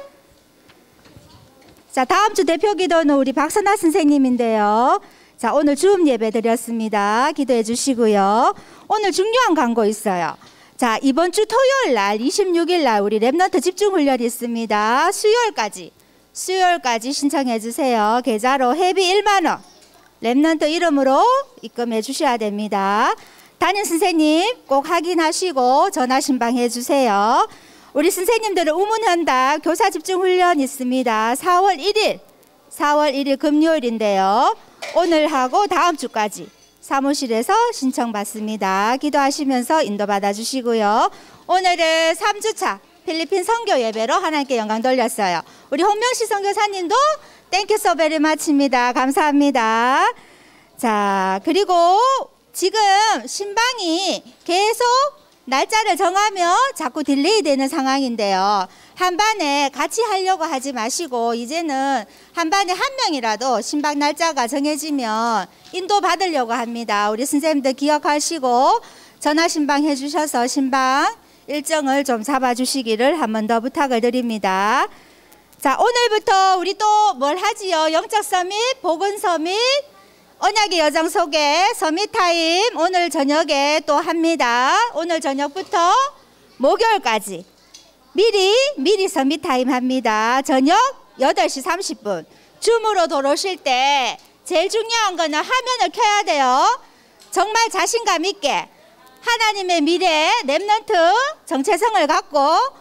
자, 다음 주 대표 기도는 우리 박선아 선생님인데요. 자, 오늘 줌 예배 드렸습니다. 기도해 주시고요. 오늘 중요한 광고 있어요. 자, 이번 주 토요일 날 이십육 일 날 우리 랩런트 집중 훈련이 있습니다. 수요일까지 수요일까지 신청해 주세요. 계좌로 회비 일만 원 랩런트 이름으로 입금해 주셔야 됩니다. 담임 선생님 꼭 확인하시고 전화 신방해 주세요. 우리 선생님들은 우문현답 교사 집중 훈련 있습니다. 사월 일일 사월 일일 금요일인데요. 오늘 하고 다음 주까지 사무실에서 신청받습니다. 기도하시면서 인도받아 주시고요. 오늘은 삼 주차 필리핀 선교 예배로 하나님께 영광 돌렸어요. 우리 홍명시 선교사님도 땡큐 so very much입니다. 감사합니다. 자, 그리고 지금 신방이 계속 날짜를 정하며 자꾸 딜레이 되는 상황인데요. 한 반에 같이 하려고 하지 마시고 이제는 한 반에 한 명이라도 신방 날짜가 정해지면 인도 받으려고 합니다. 우리 선생님들 기억하시고 전화 신방 해주셔서 신방 일정을 좀 잡아주시기를 한 번 더 부탁을 드립니다. 자, 오늘부터 우리 또 뭘 하지요? 영적 서밋, 복음 서밋, 언약의 여정 소개 서밋 타임 오늘 저녁에 또 합니다. 오늘 저녁부터 목요일까지 미리 미리 서밋 타임 합니다. 저녁 여덟 시 삼십 분 줌으로 들어오실 때 제일 중요한 거는 화면을 켜야 돼요. 정말 자신감 있게 하나님의 미래 랩런트 정체성을 갖고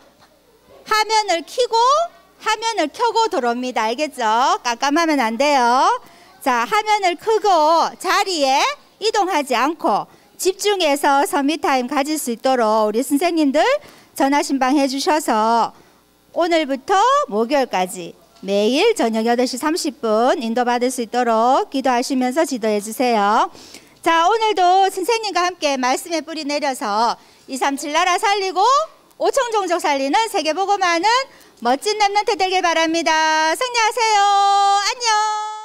화면을 켜고 화면을 켜고 들어옵니다. 알겠죠? 깜깜하면 안 돼요. 자, 화면을 끄고 자리에 이동하지 않고 집중해서 서밋 타임 가질 수 있도록 우리 선생님들 전화 신방해 주셔서 오늘부터 목요일까지 매일 저녁 여덟 시 삼십 분 인도받을 수 있도록 기도하시면서 지도해 주세요. 자, 오늘도 선생님과 함께 말씀의 뿌리 내려서 이삼칠 나라 살리고 오청 종족 살리는 세계보고만은 멋진 랩런트 되길 바랍니다. 승리하세요. 안녕.